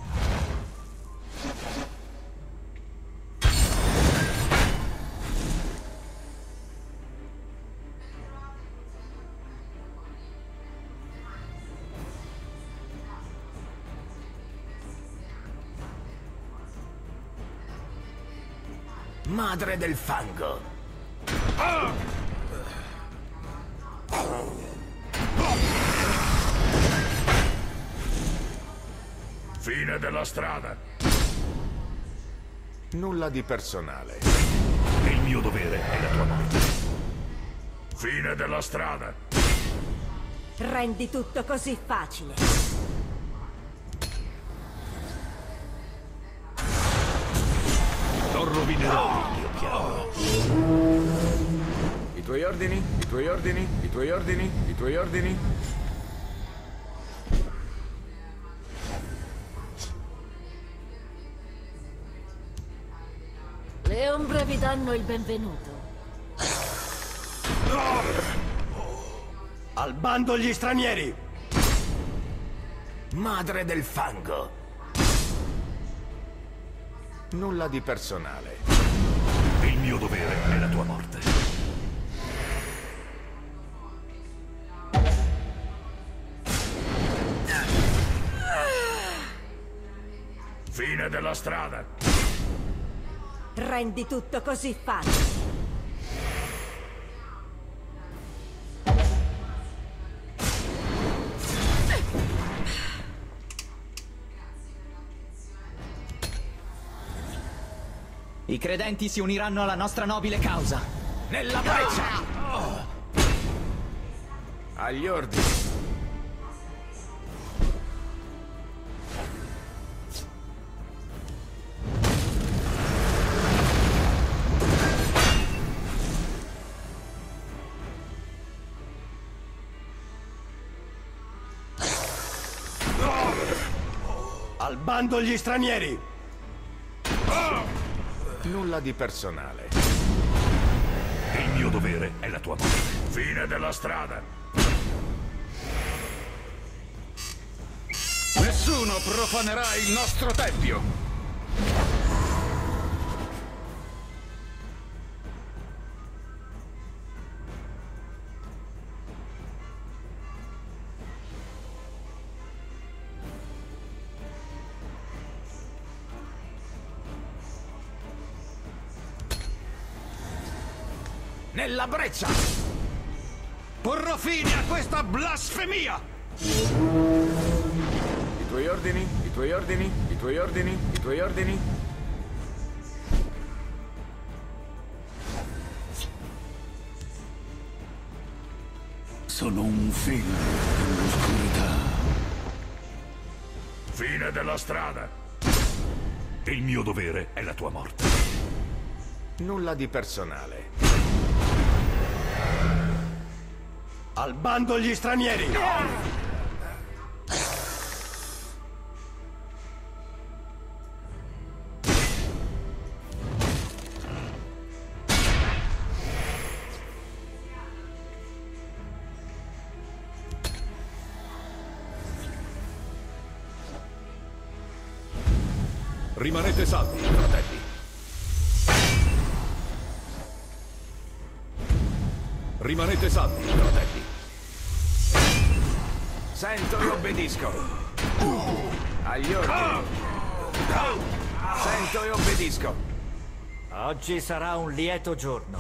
Madre del fango. Fine della strada. Nulla di personale. Il mio dovere è la tua morte. Fine della strada. Rendi tutto così facile. Non rovinerò il mio piano. I tuoi ordini? I tuoi ordini? I tuoi ordini? I tuoi ordini? Le ombre vi danno il benvenuto. Al bando gli stranieri! Madre del fango. Nulla di personale. Il mio dovere è la tua morte. Fine della strada. Rendi tutto così facile. I credenti si uniranno alla nostra nobile causa. Nella breccia! Agli ordini. Al bando gli stranieri! Nulla di personale. Il mio dovere è la tua morte. Fine della strada. Nessuno profanerà il nostro tempio! Nella breccia! Porrò fine a questa blasfemia! I tuoi ordini? I tuoi ordini? I tuoi ordini? I tuoi ordini? Sono un figlio dell'oscurità. Fine della strada. Il mio dovere è la tua morte. Nulla di personale. Al bando gli stranieri! Rimanete saldi, fratelli. Rimanete saldi, fratelli. Sento e obbedisco. Agli ordini. Sento e obbedisco. Oggi sarà un lieto giorno.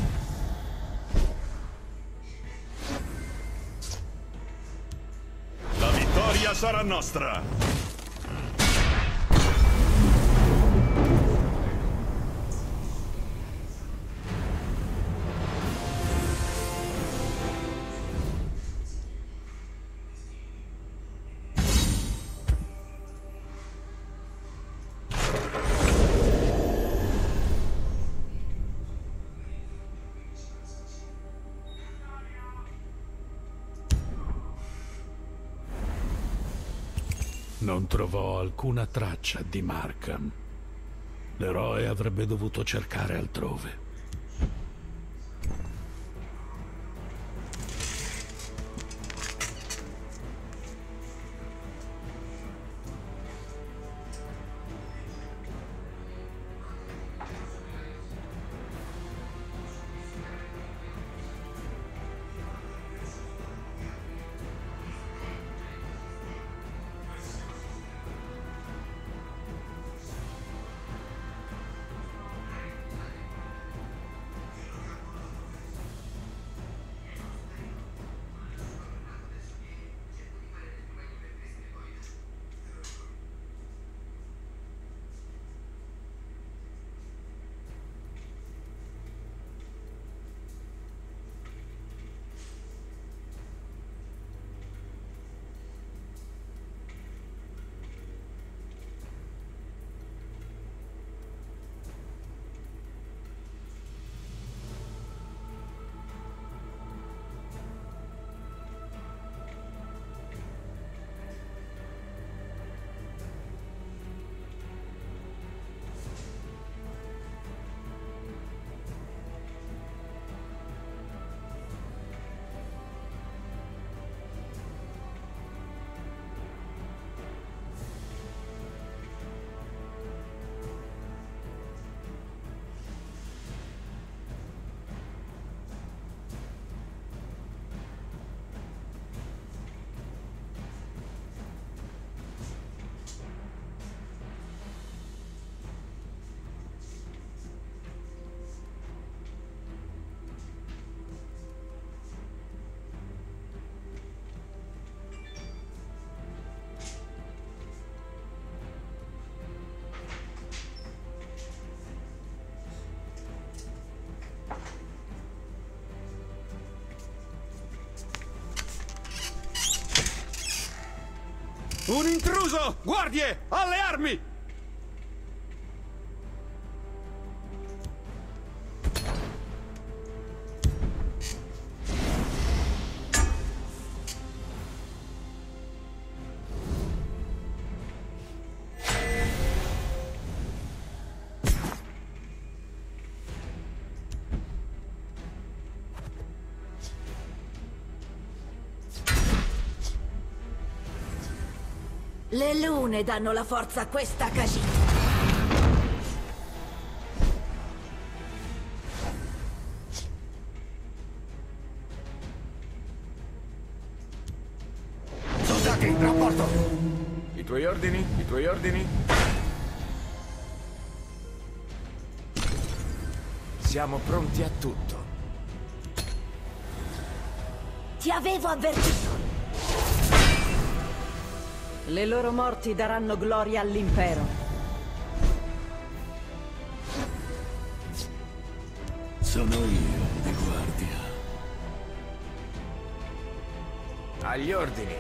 La vittoria sarà nostra. Non trovò alcuna traccia di Markham. L'eroe avrebbe dovuto cercare altrove. Un intruso! Guardie! Alle armi! Le lune danno la forza a questa Khajiit. Soldati, in rapporto! I tuoi ordini? I tuoi ordini? Siamo pronti a tutto. Ti avevo avvertito. Le loro morti daranno gloria all'impero. Sono io di guardia. Agli ordini.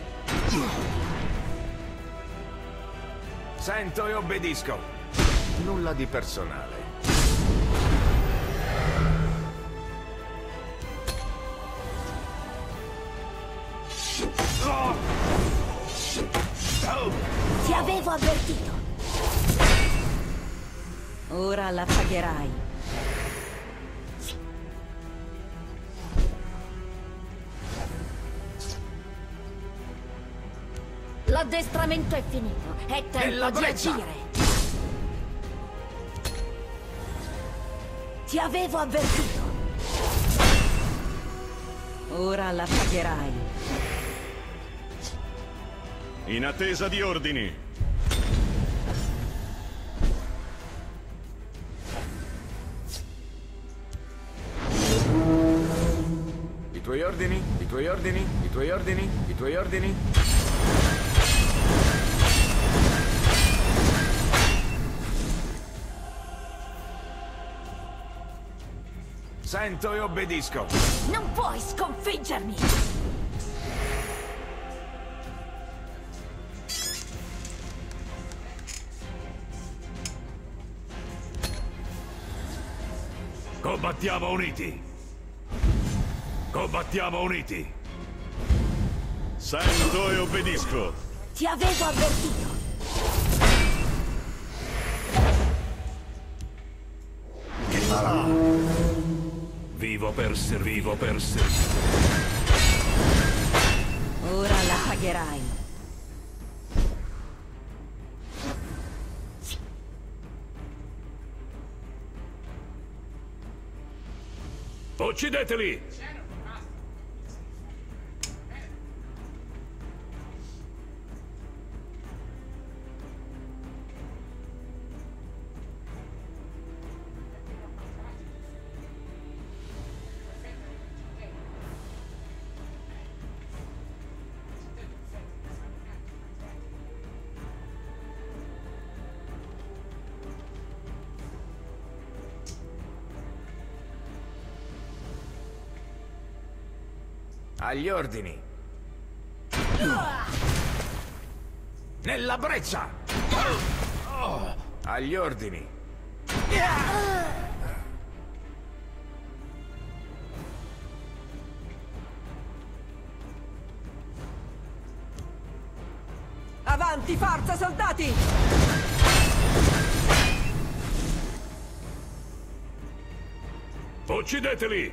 Sento e obbedisco. Nulla di personale. Ti avevo avvertito. Ora la pagherai. L'addestramento è finito. È tempo di agire. Ti avevo avvertito. Ora la pagherai. In attesa di ordini. I tuoi ordini? I tuoi ordini? I tuoi ordini? I tuoi ordini? Sento e obbedisco. Non puoi sconfiggermi. Combattiamo uniti! Combattiamo uniti! Sento e obbedisco! Ti avevo avvertito. Che farà? Vivo per servire. Ora la pagherai. Uccideteli! Agli ordini. Nella breccia! Agli ordini. Avanti, forza, soldati! Uccideteli!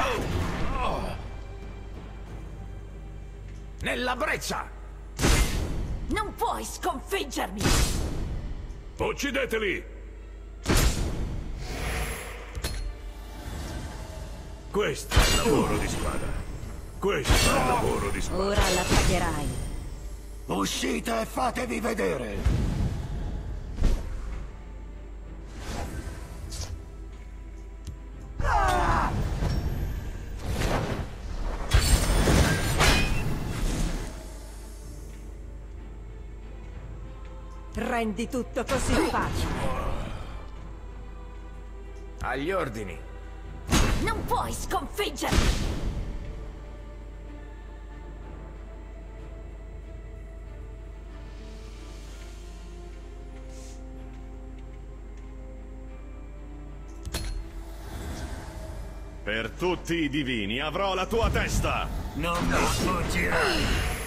Nella breccia! Non puoi sconfiggermi! Uccideteli! Questo è il lavoro di squadra. Questo è il lavoro di squadra. Ora la pagherai. Uscite e fatevi vedere! Rendi tutto così facile. Agli ordini. Non puoi sconfiggermi! Per tutti i divini avrò la tua testa! Non mi sfuggirai!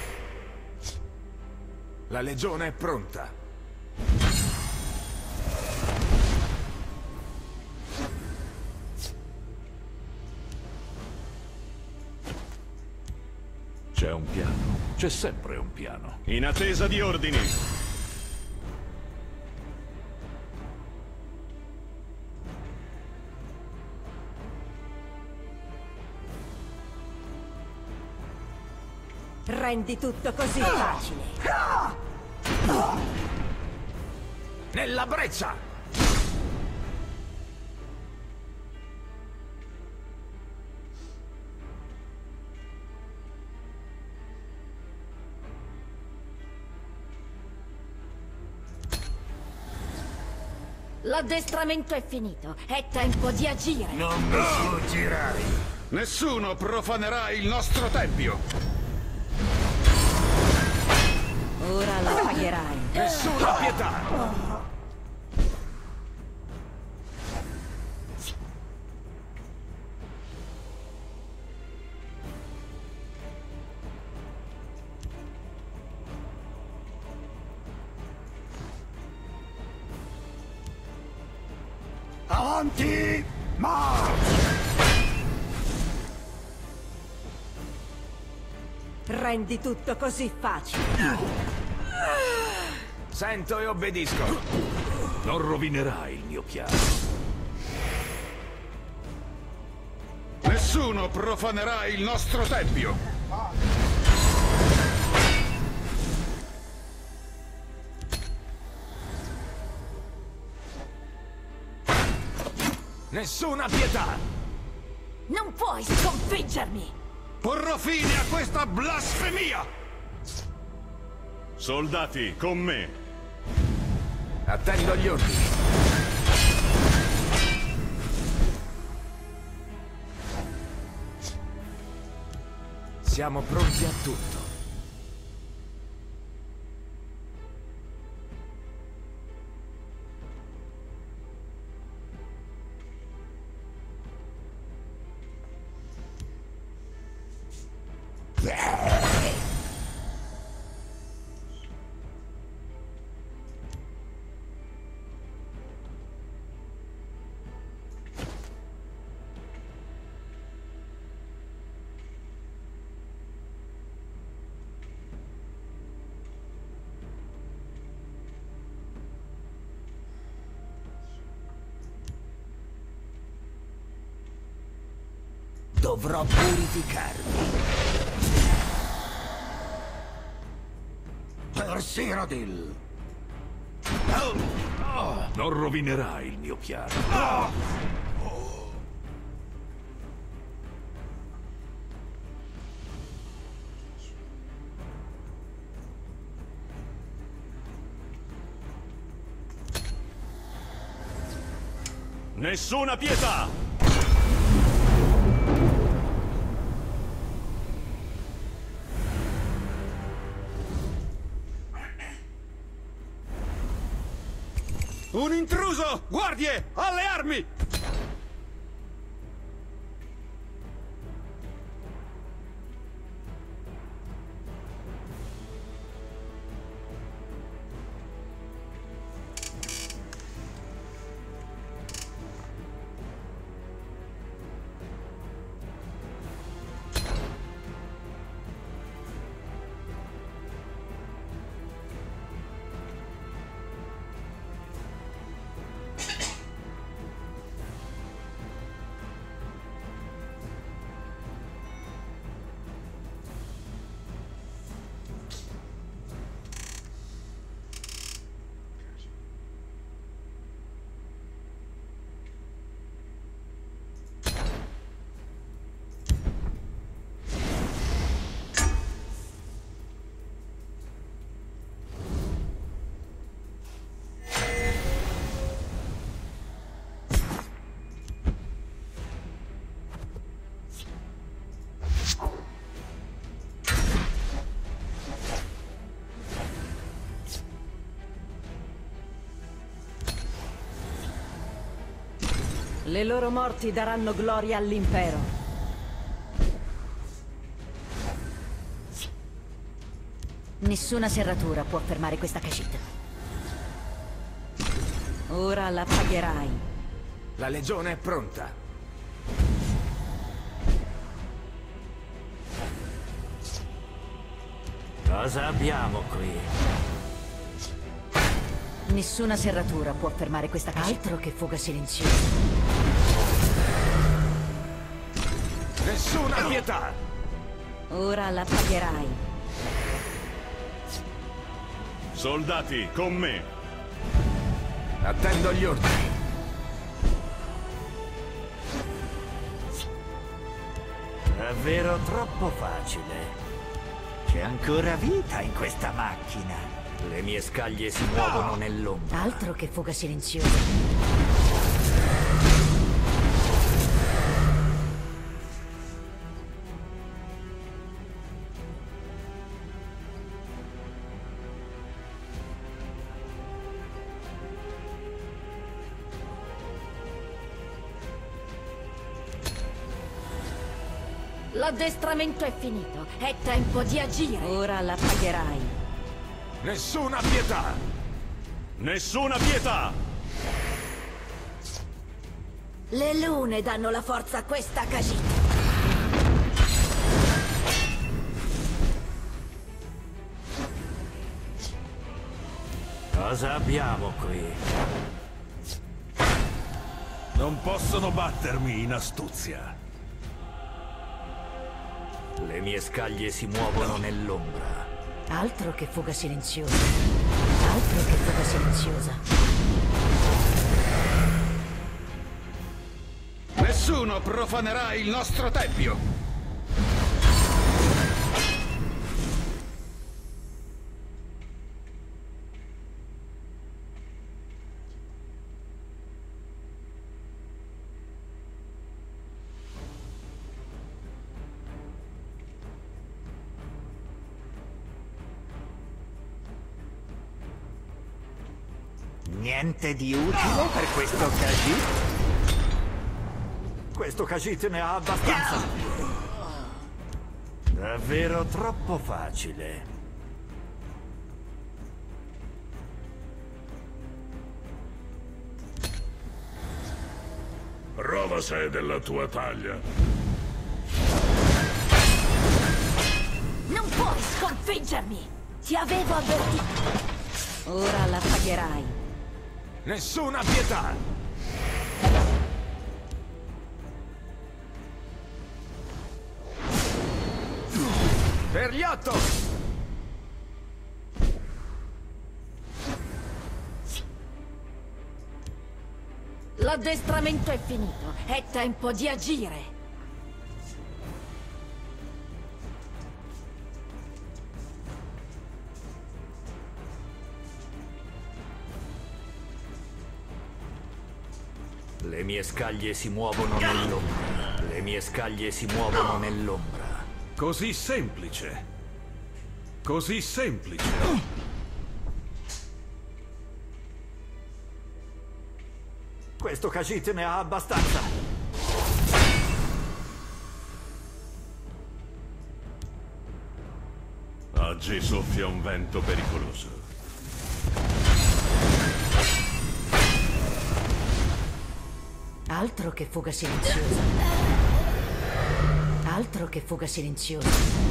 La legione è pronta. C'è un piano. C'è sempre un piano. In attesa di ordini. Rendi tutto così facile. Nella breccia! L'addestramento è finito. È tempo di agire. Non mi sfuggirai! Nessuno profanerà il nostro tempio! Ora la pagherai. Nessuna pietà! Avanti! Marcia! Rendi tutto così facile. Sento e obbedisco. Non rovinerai il mio piano. Nessuno profanerà il nostro tempio! Nessuna pietà! Non puoi sconfiggermi! Porrò fine a questa blasfemia! Soldati, con me! Attendo gli ordini. Siamo pronti a tutto. Dovrò purificarvi. Per Cyrodiil. Non rovinerai il mio piano. Nessuna pietà! Un intruso! Guardie! Alle armi! Le loro morti daranno gloria all'impero. Nessuna serratura può fermare questa Khajiit. Ora la pagherai. La legione è pronta. Cosa abbiamo qui? Nessuna serratura può fermare questa Khajiit. Altro che fuga silenziosa. Nessuna pietà! Ora la pagherai. Soldati, con me! Attendo gli ordini. Davvero troppo facile. C'è ancora vita in questa macchina. Le mie scaglie si muovono nell'ombra. Altro che fuga silenziosa. L'addestramento è finito. È tempo di agire. Ora la pagherai. Nessuna pietà! Nessuna pietà! Le lune danno la forza a questa Khajiit. Cosa abbiamo qui? Non possono battermi in astuzia. Le mie scaglie si muovono nell'ombra. Altro che fuga silenziosa. Altro che fuga silenziosa. Nessuno profanerà il nostro tempio! Niente di utile per questo Khajiit? Questo Khajiit ne ha abbastanza. Davvero troppo facile. Prova sei della tua taglia. Non puoi sconfiggermi! Ti avevo avvertito! Ora la pagherai. Nessuna pietà! Per gli 8! L'addestramento è finito. È tempo di agire. Le mie scaglie si muovono nell'ombra. Le mie scaglie si muovono nell'ombra. Così semplice. Così semplice. Questo Khajiit ne ha abbastanza. Oggi soffia un vento pericoloso. Altro che fuga silenziosa. Altro che fuga silenziosa.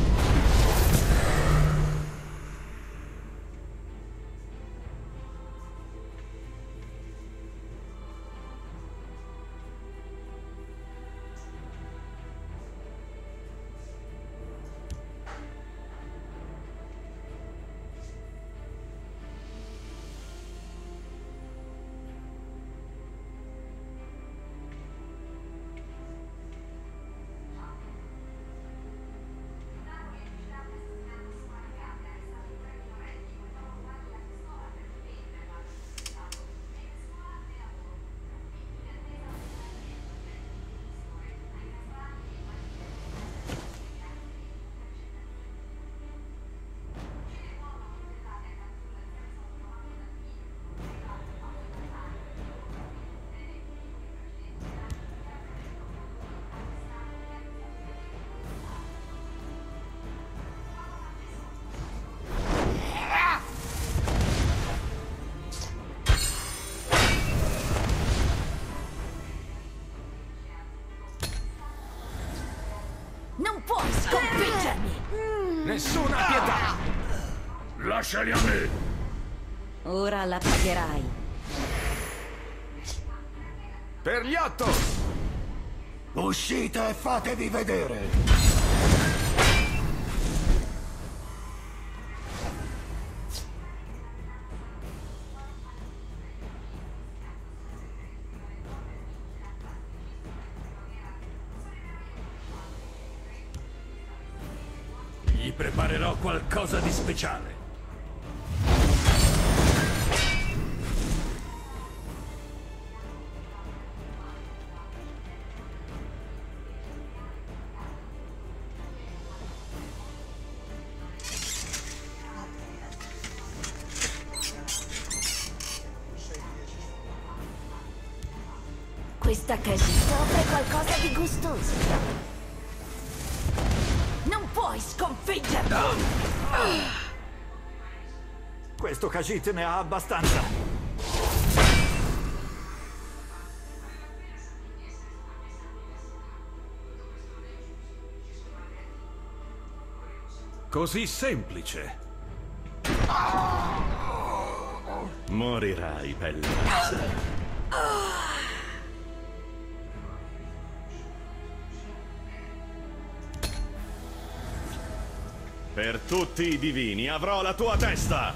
Non puoi sconfiggermi! Nessuna pietà! Lasciali a me! Ora la pagherai. Per gli 8! Uscite e fatevi vedere! Gli preparerò qualcosa di speciale. Questa casita offre qualcosa di gustoso. Non puoi sconfiggermi! Questo Khajiit ne ha abbastanza. Così semplice. Morirai, bella razza. Per tutti i divini avrò la tua testa!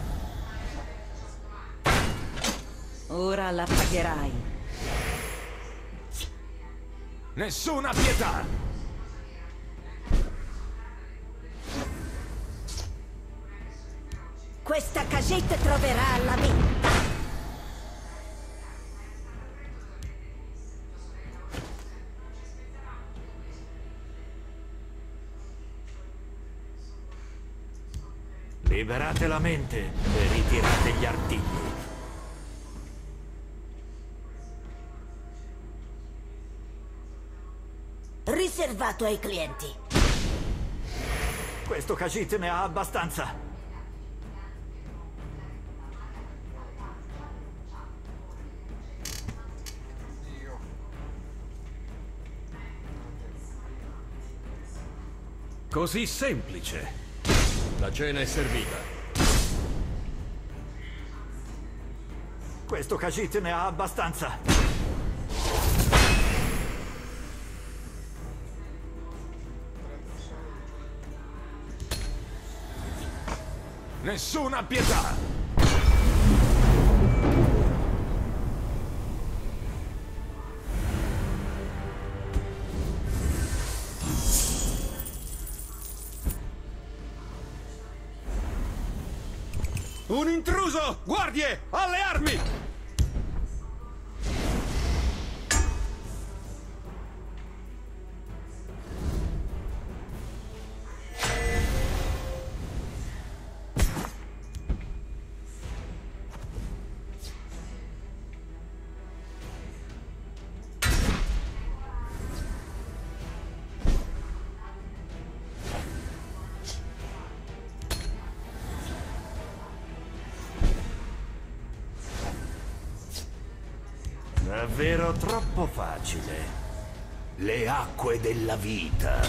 Ora la pagherai. Nessuna pietà! Questa casetta troverà la vita. Liberate la mente e ritirate gli artigli. Riservato ai clienti. Questo Khajiit ne ha abbastanza. Così semplice. La cena è servita. Questo Khajiit ne ha abbastanza. Nessuna pietà! Un intruso! Guardie! Alle armi! Davvero troppo facile. Le acque della vita.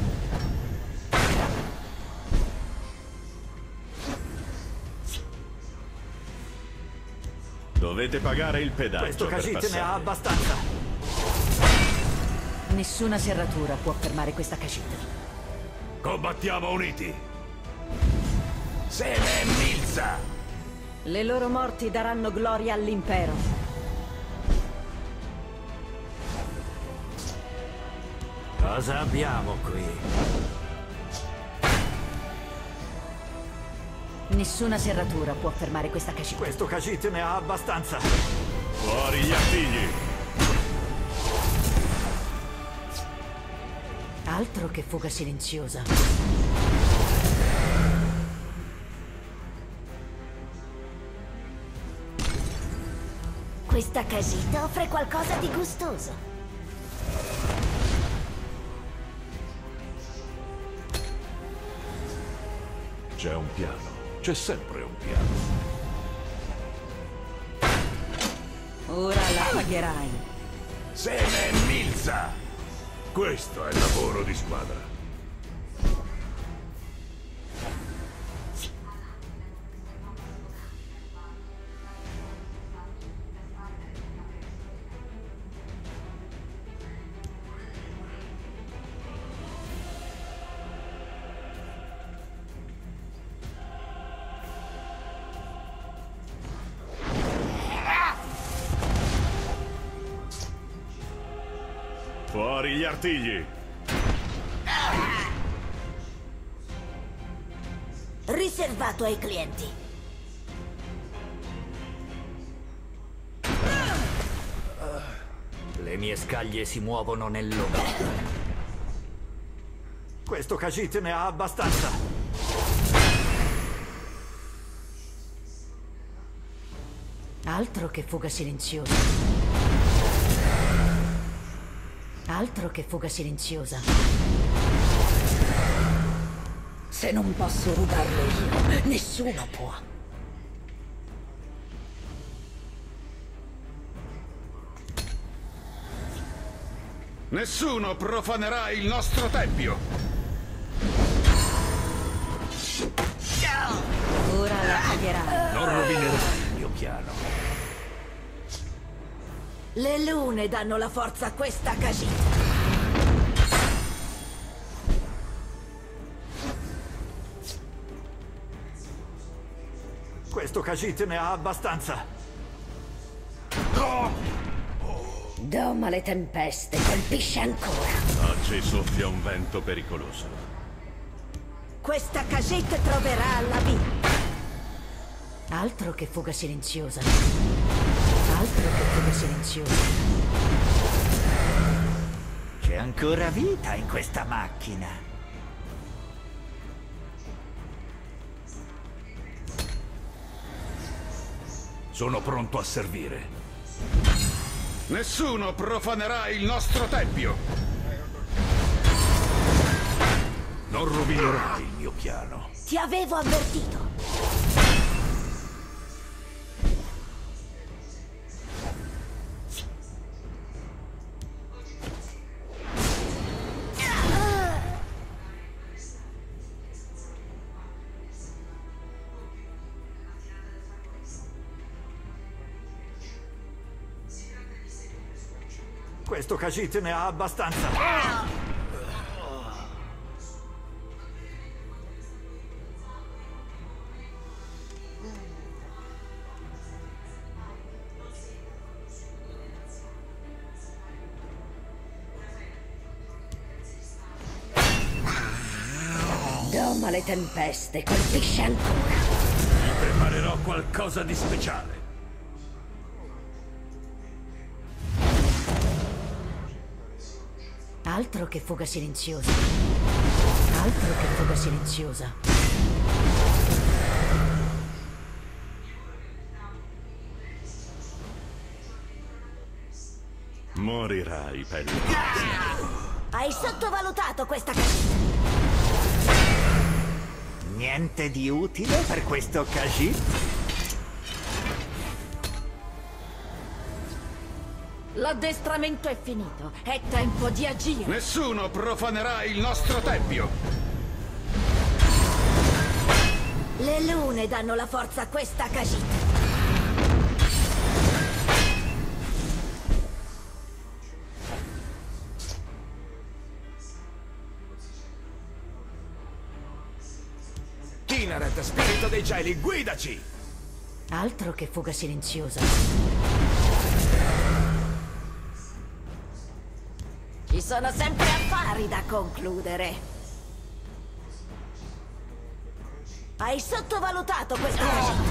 Dovete pagare il pedaggio. Questo per Khajiit ne passare. ha abbastanza. Nessuna serratura può fermare questa Khajiit. Combattiamo uniti. Seme Milza! Le loro morti daranno gloria all'impero. Cosa abbiamo qui? Nessuna serratura può fermare questa Khajiit. Questo Khajiit ne ha abbastanza. Fuori gli artigli! Altro che fuga silenziosa. Questa Khajiit offre qualcosa di gustoso. C'è un piano. C'è sempre un piano. Ora la pagherai. Seme Milza! Questo è il lavoro di squadra. Fuori gli artigli! Riservato ai clienti. Le mie scaglie si muovono nell'ombra. Questo Khajiit ne ha abbastanza. Altro che fuga silenziosa. Altro che fuga silenziosa. Se non posso rubarlo io, nessuno può. Nessuno profanerà il nostro tempio! Ora la pagherai. Non rovinerai il mio piano. Le lune danno la forza a questa Khajiit. Questo Khajiit ne ha abbastanza. Doma le tempeste, colpisce ancora. Oggi soffia un vento pericoloso. Questa Khajiit troverà la via. Altro che fuga silenziosa. Altro che fuga silenziosa. C'è ancora vita in questa macchina. Sono pronto a servire. Nessuno profanerà il nostro tempio! Non rovinerai il mio piano. Ti avevo avvertito. Questo Khajiit ne ha abbastanza. Doma le tempeste, colpisce ancora. Vi preparerò qualcosa di speciale. Altro che fuga silenziosa. Altro che fuga silenziosa. Morirai, pelle. Hai sottovalutato questa casetta. Niente di utile per questo Khajiit? L'addestramento è finito. È tempo di agire. Nessuno profanerà il nostro tempio. Le lune danno la forza a questa Khajiit. Kynareth, spirito dei cieli, guidaci! Altro che fuga silenziosa. Ci sono sempre affari da concludere. Hai sottovalutato questa Khajiit.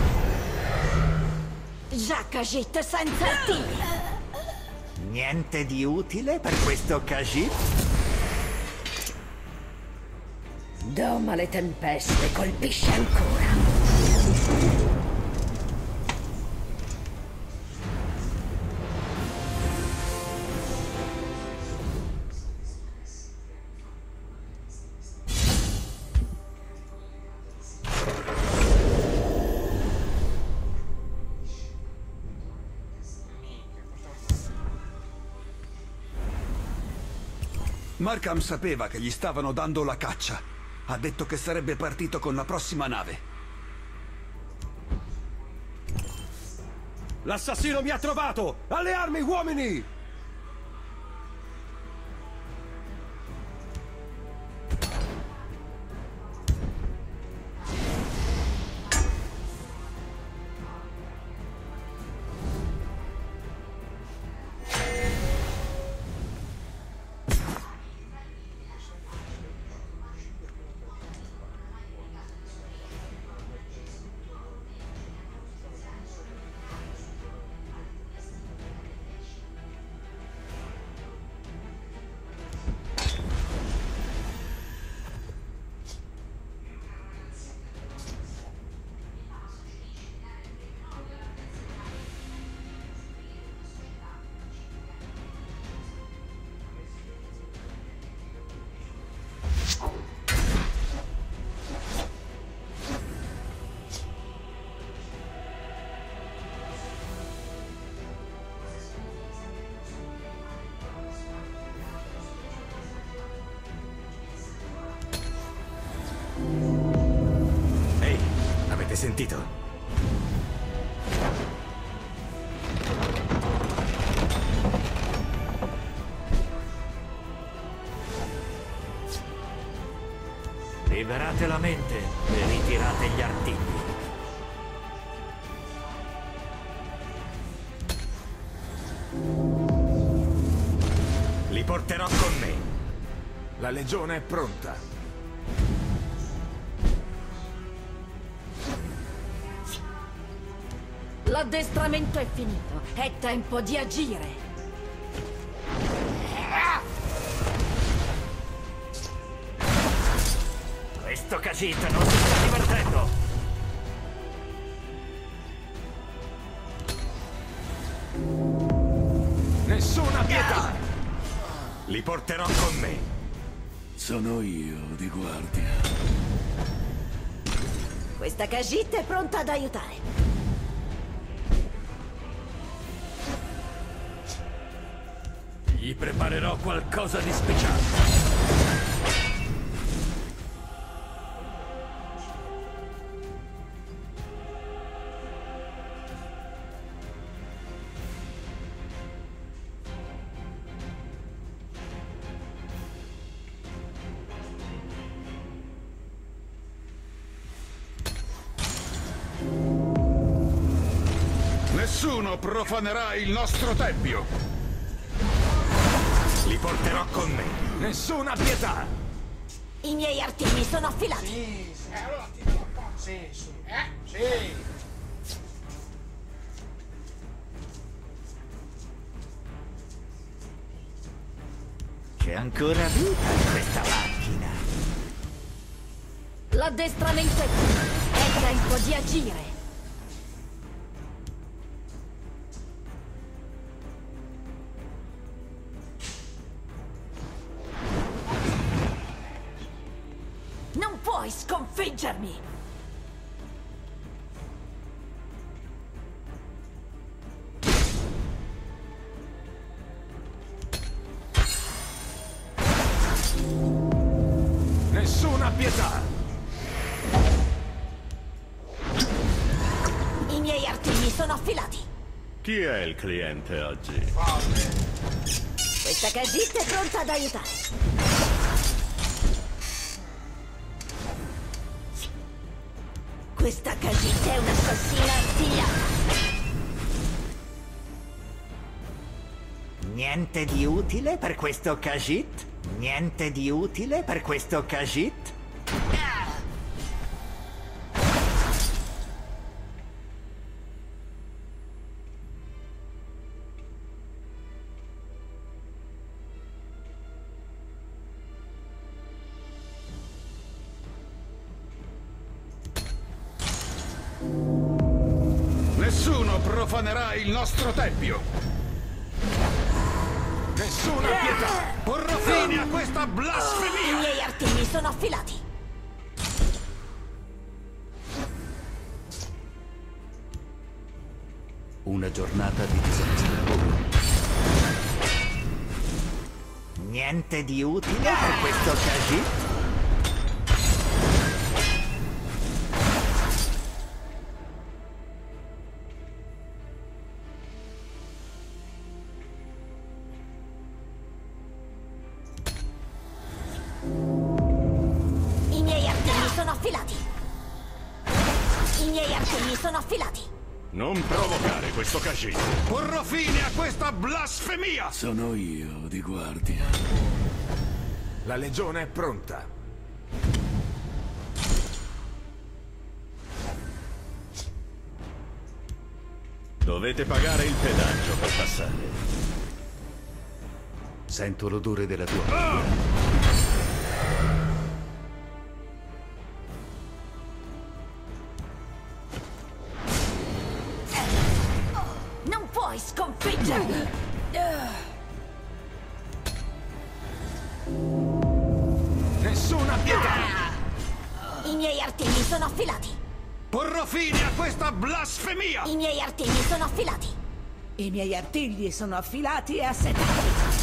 Già Khajiit senza artigli. Niente di utile per questo Khajiit? Doma le tempeste, colpisce ancora. Markham sapeva che gli stavano dando la caccia. Ha detto che sarebbe partito con la prossima nave. L'assassino mi ha trovato! Alle armi, uomini! Ehi, avete sentito? Liberate la mente e ritirate gli artigli. Li porterò con me. La legione è pronta. L'addestramento è finito. È tempo di agire. Questo Khajiit non si sta divertendo! Nessuna pietà! Li porterò con me. Sono io di guardia. Questa Khajiit è pronta ad aiutare. Gli preparerò qualcosa di speciale. Nessuno profanerà il nostro tempio! Li porterò con me. Nessuna pietà! I miei artigli sono affilati. Sì, allora ti dico qua. Sì, su. Sì. C'è ancora vita in questa macchina. L'addestramento è qui. È tempo di agire. Non puoi sconfiggermi! Nessuna pietà! I miei artigli sono affilati. Chi è il cliente oggi? Questa casetta è pronta ad aiutare. Questa casetta è un'assassina artigliata. Niente di utile per questo Khajiit? Niente di utile per questo Khajiit? Nessuno profanerà il nostro tempio! Nessuna pietà! Porrò fine a questa I blasfemia! miei artigli sono affilati. Una giornata di disastro. Niente di utile per questo Khajiit? I miei artigli sono affilati. I miei artigli sono affilati. Non provocare questo Khajiit. Porrò fine a questa blasfemia! Sono io di guardia. La legione è pronta. Dovete pagare il pedaggio per passare. Sento l'odore della tua paura. Non puoi sconfiggermi! Nessuna pietà! I miei artigli sono affilati. Porrò fine a questa blasfemia! I miei artigli sono affilati. I miei artigli sono affilati e assetati.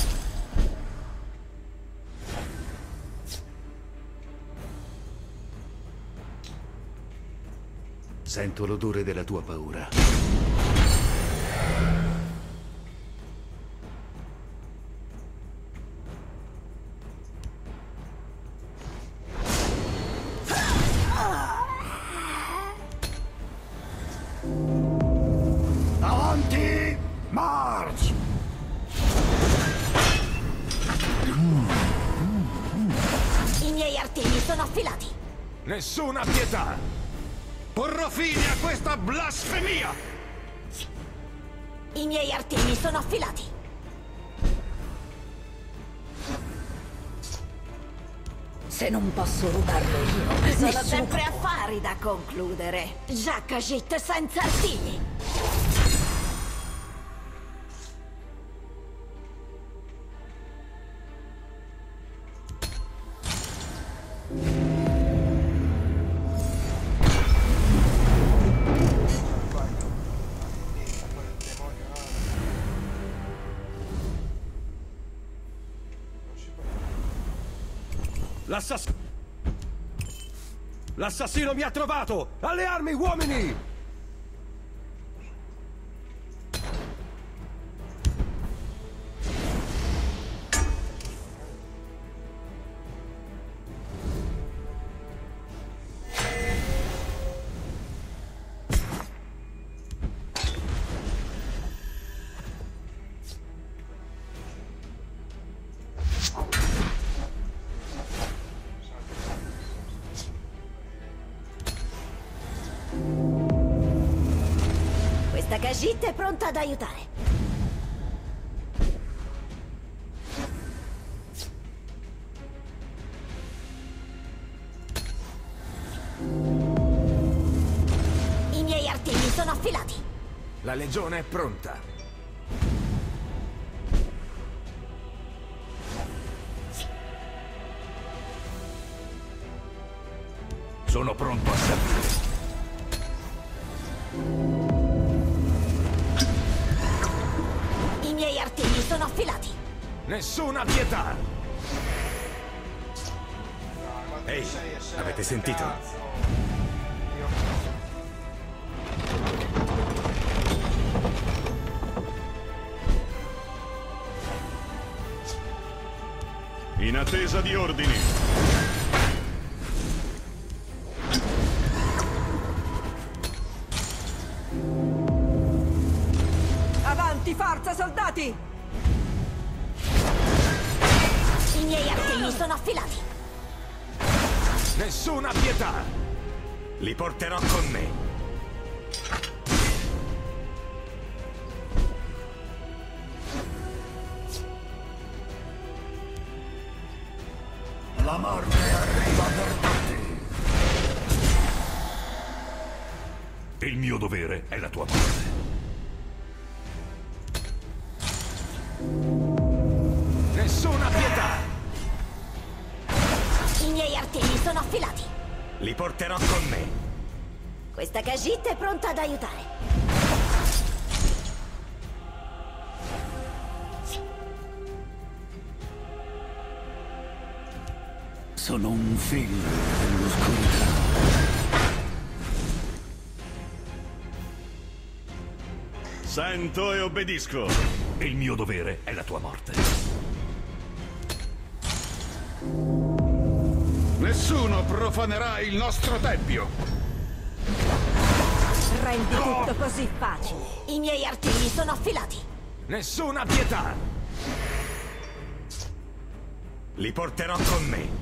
Sento l'odore della tua paura. Avanti! March! I miei artigli sono affilati. Nessuna pietà! Porrò fine a questa blasfemia! I miei artigli sono affilati. Se non posso rubarlo io, sono sempre affari da concludere. Già Khajiit senza artigli. L'assassino mi ha trovato! Alle armi, uomini! Questa Khajiit è pronta ad aiutare. I miei artigli sono affilati. La legione è pronta. Sono pronto a servire. I miei artigli sono affilati. Nessuna pietà! Ehi, avete sentito? In attesa di ordini. Avanti, forza, soldati! I miei artigli sono affilati. Nessuna pietà! Li porterò con me. La morte arriva per tutti. Il mio dovere è la tua morte. Nessuna pietà! I miei artigli sono affilati. Li porterò con me. Questa Khajiit è pronta ad aiutare. Sono un figlio dell'oscurità. Sento e obbedisco. Il mio dovere è la tua morte. Nessuno profanerà il nostro tempio. Rendi tutto così facile. I miei artigli sono affilati. Nessuna pietà! Li porterò con me.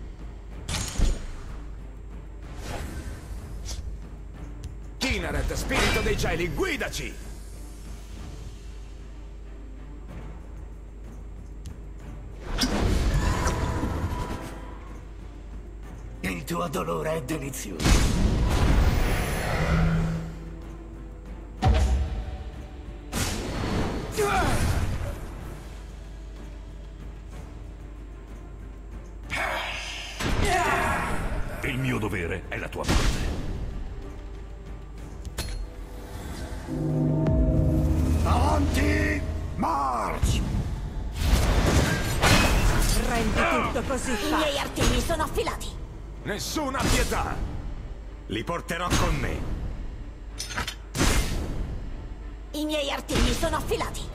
Kynareth, spirito dei cieli, guidaci! Il tuo dolore è delizioso. Il mio dovere è la tua morte. Avanti, march! Rendi tutto così I facile. miei artigli sono affilati. Nessuna pietà! Li porterò con me. I miei artigli sono affilati.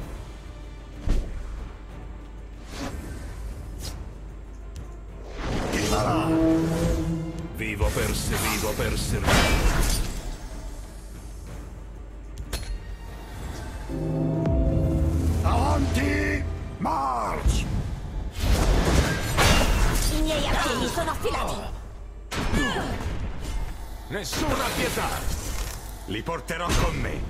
Vivo per servire. Avanti, march! I miei artigli sono affilati. Nessuna pietà! Li porterò con me.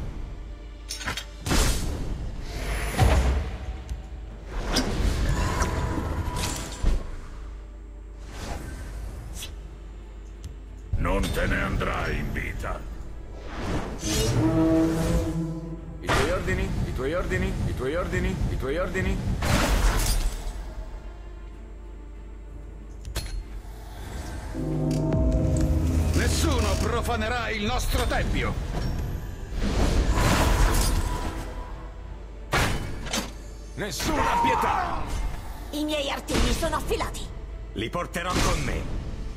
Non te ne andrai in vita. I tuoi ordini, i tuoi ordini, i tuoi ordini, i tuoi ordini. Nessuno profanerà il nostro tempio. Nessuna pietà! I miei artigli sono affilati. Li porterò con me.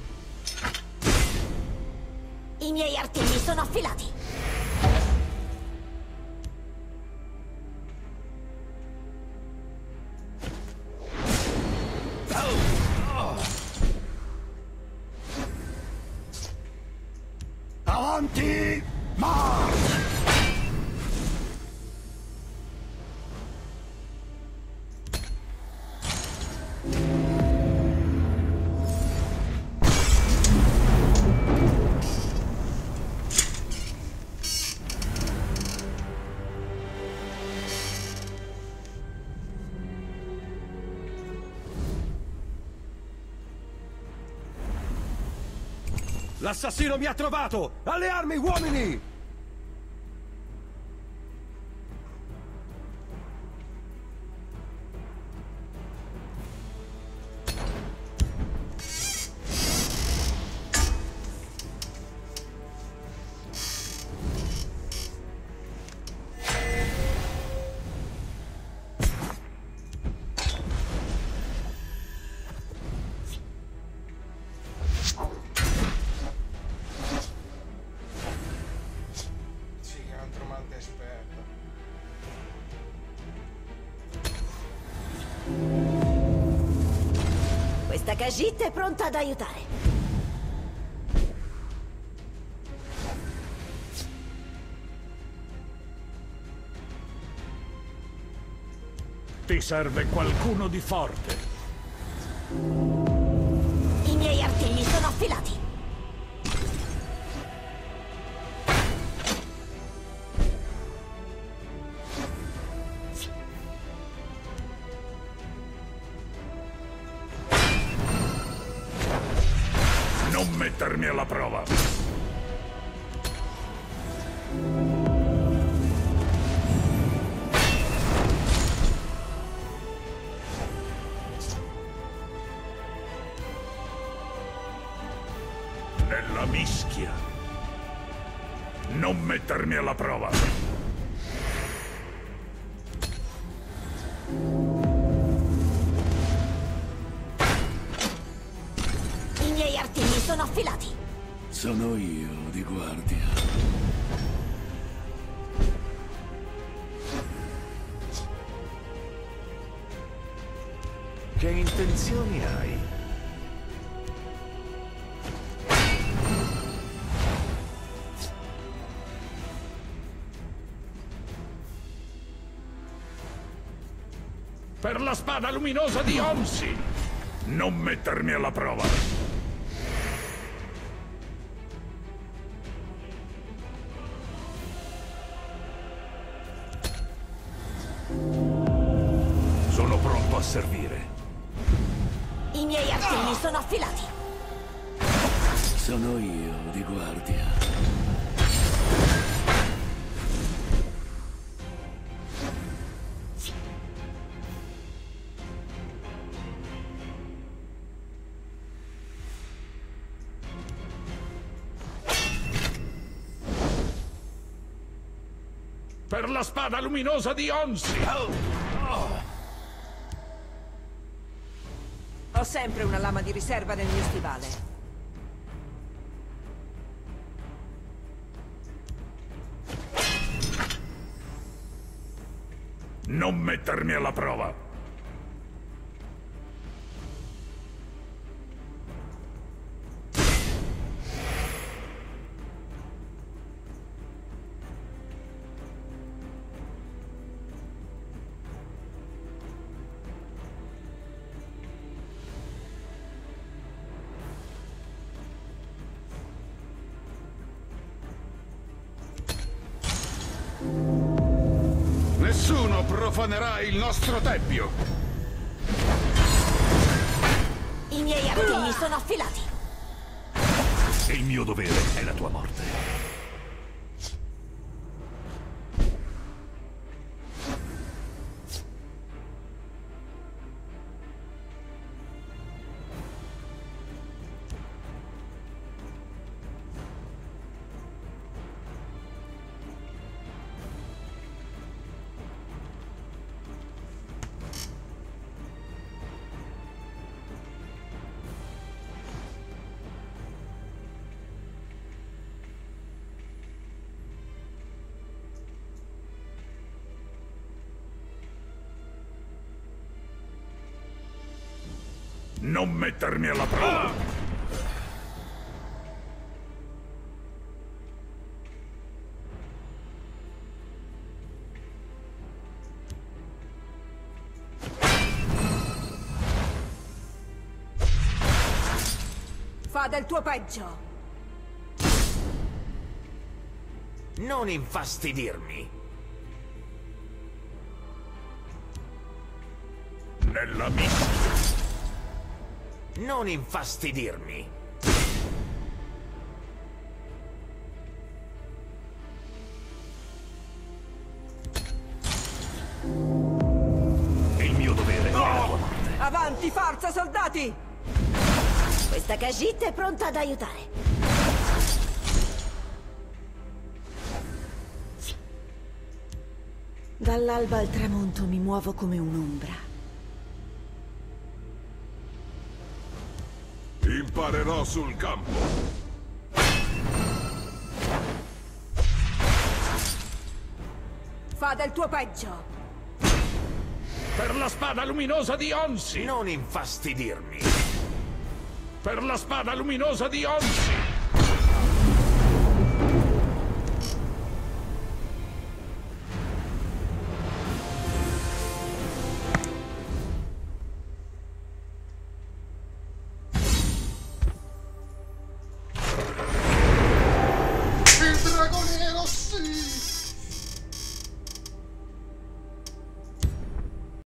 I miei artigli sono affilati. Avanti, march! L'assassino mi ha trovato! Alle armi, uomini! Questa Khajiit è pronta ad aiutare. Ti serve qualcuno di forte. I miei artigli sono affilati. Non mettermi alla prova. Nella mischia. Non mettermi alla prova. I miei artigli sono affilati. Sono io di guardia. Che intenzioni hai? Per la spada luminosa di Omsi! Non mettermi alla prova! Sono pronto a servire. I miei artigli sono affilati. Sono io di guardia. Per la spada luminosa di Onsi! Ho sempre una lama di riserva nel mio stivale. Non mettermi alla prova! Nessuno profanerà il nostro tempio! I miei artigli sono affilati. Il mio dovere è la tua morte. Non mettermi alla prova! Fa del tuo peggio! Non infastidirmi! Nella mischia! Non infastidirmi! di forza, soldati! Questa Khajiit è pronta ad aiutare. Dall'alba al tramonto mi muovo come un'ombra. Imparerò sul campo. Fa del tuo peggio! Per la spada luminosa di Onsi! Non infastidirmi! Per la spada luminosa di Onsi!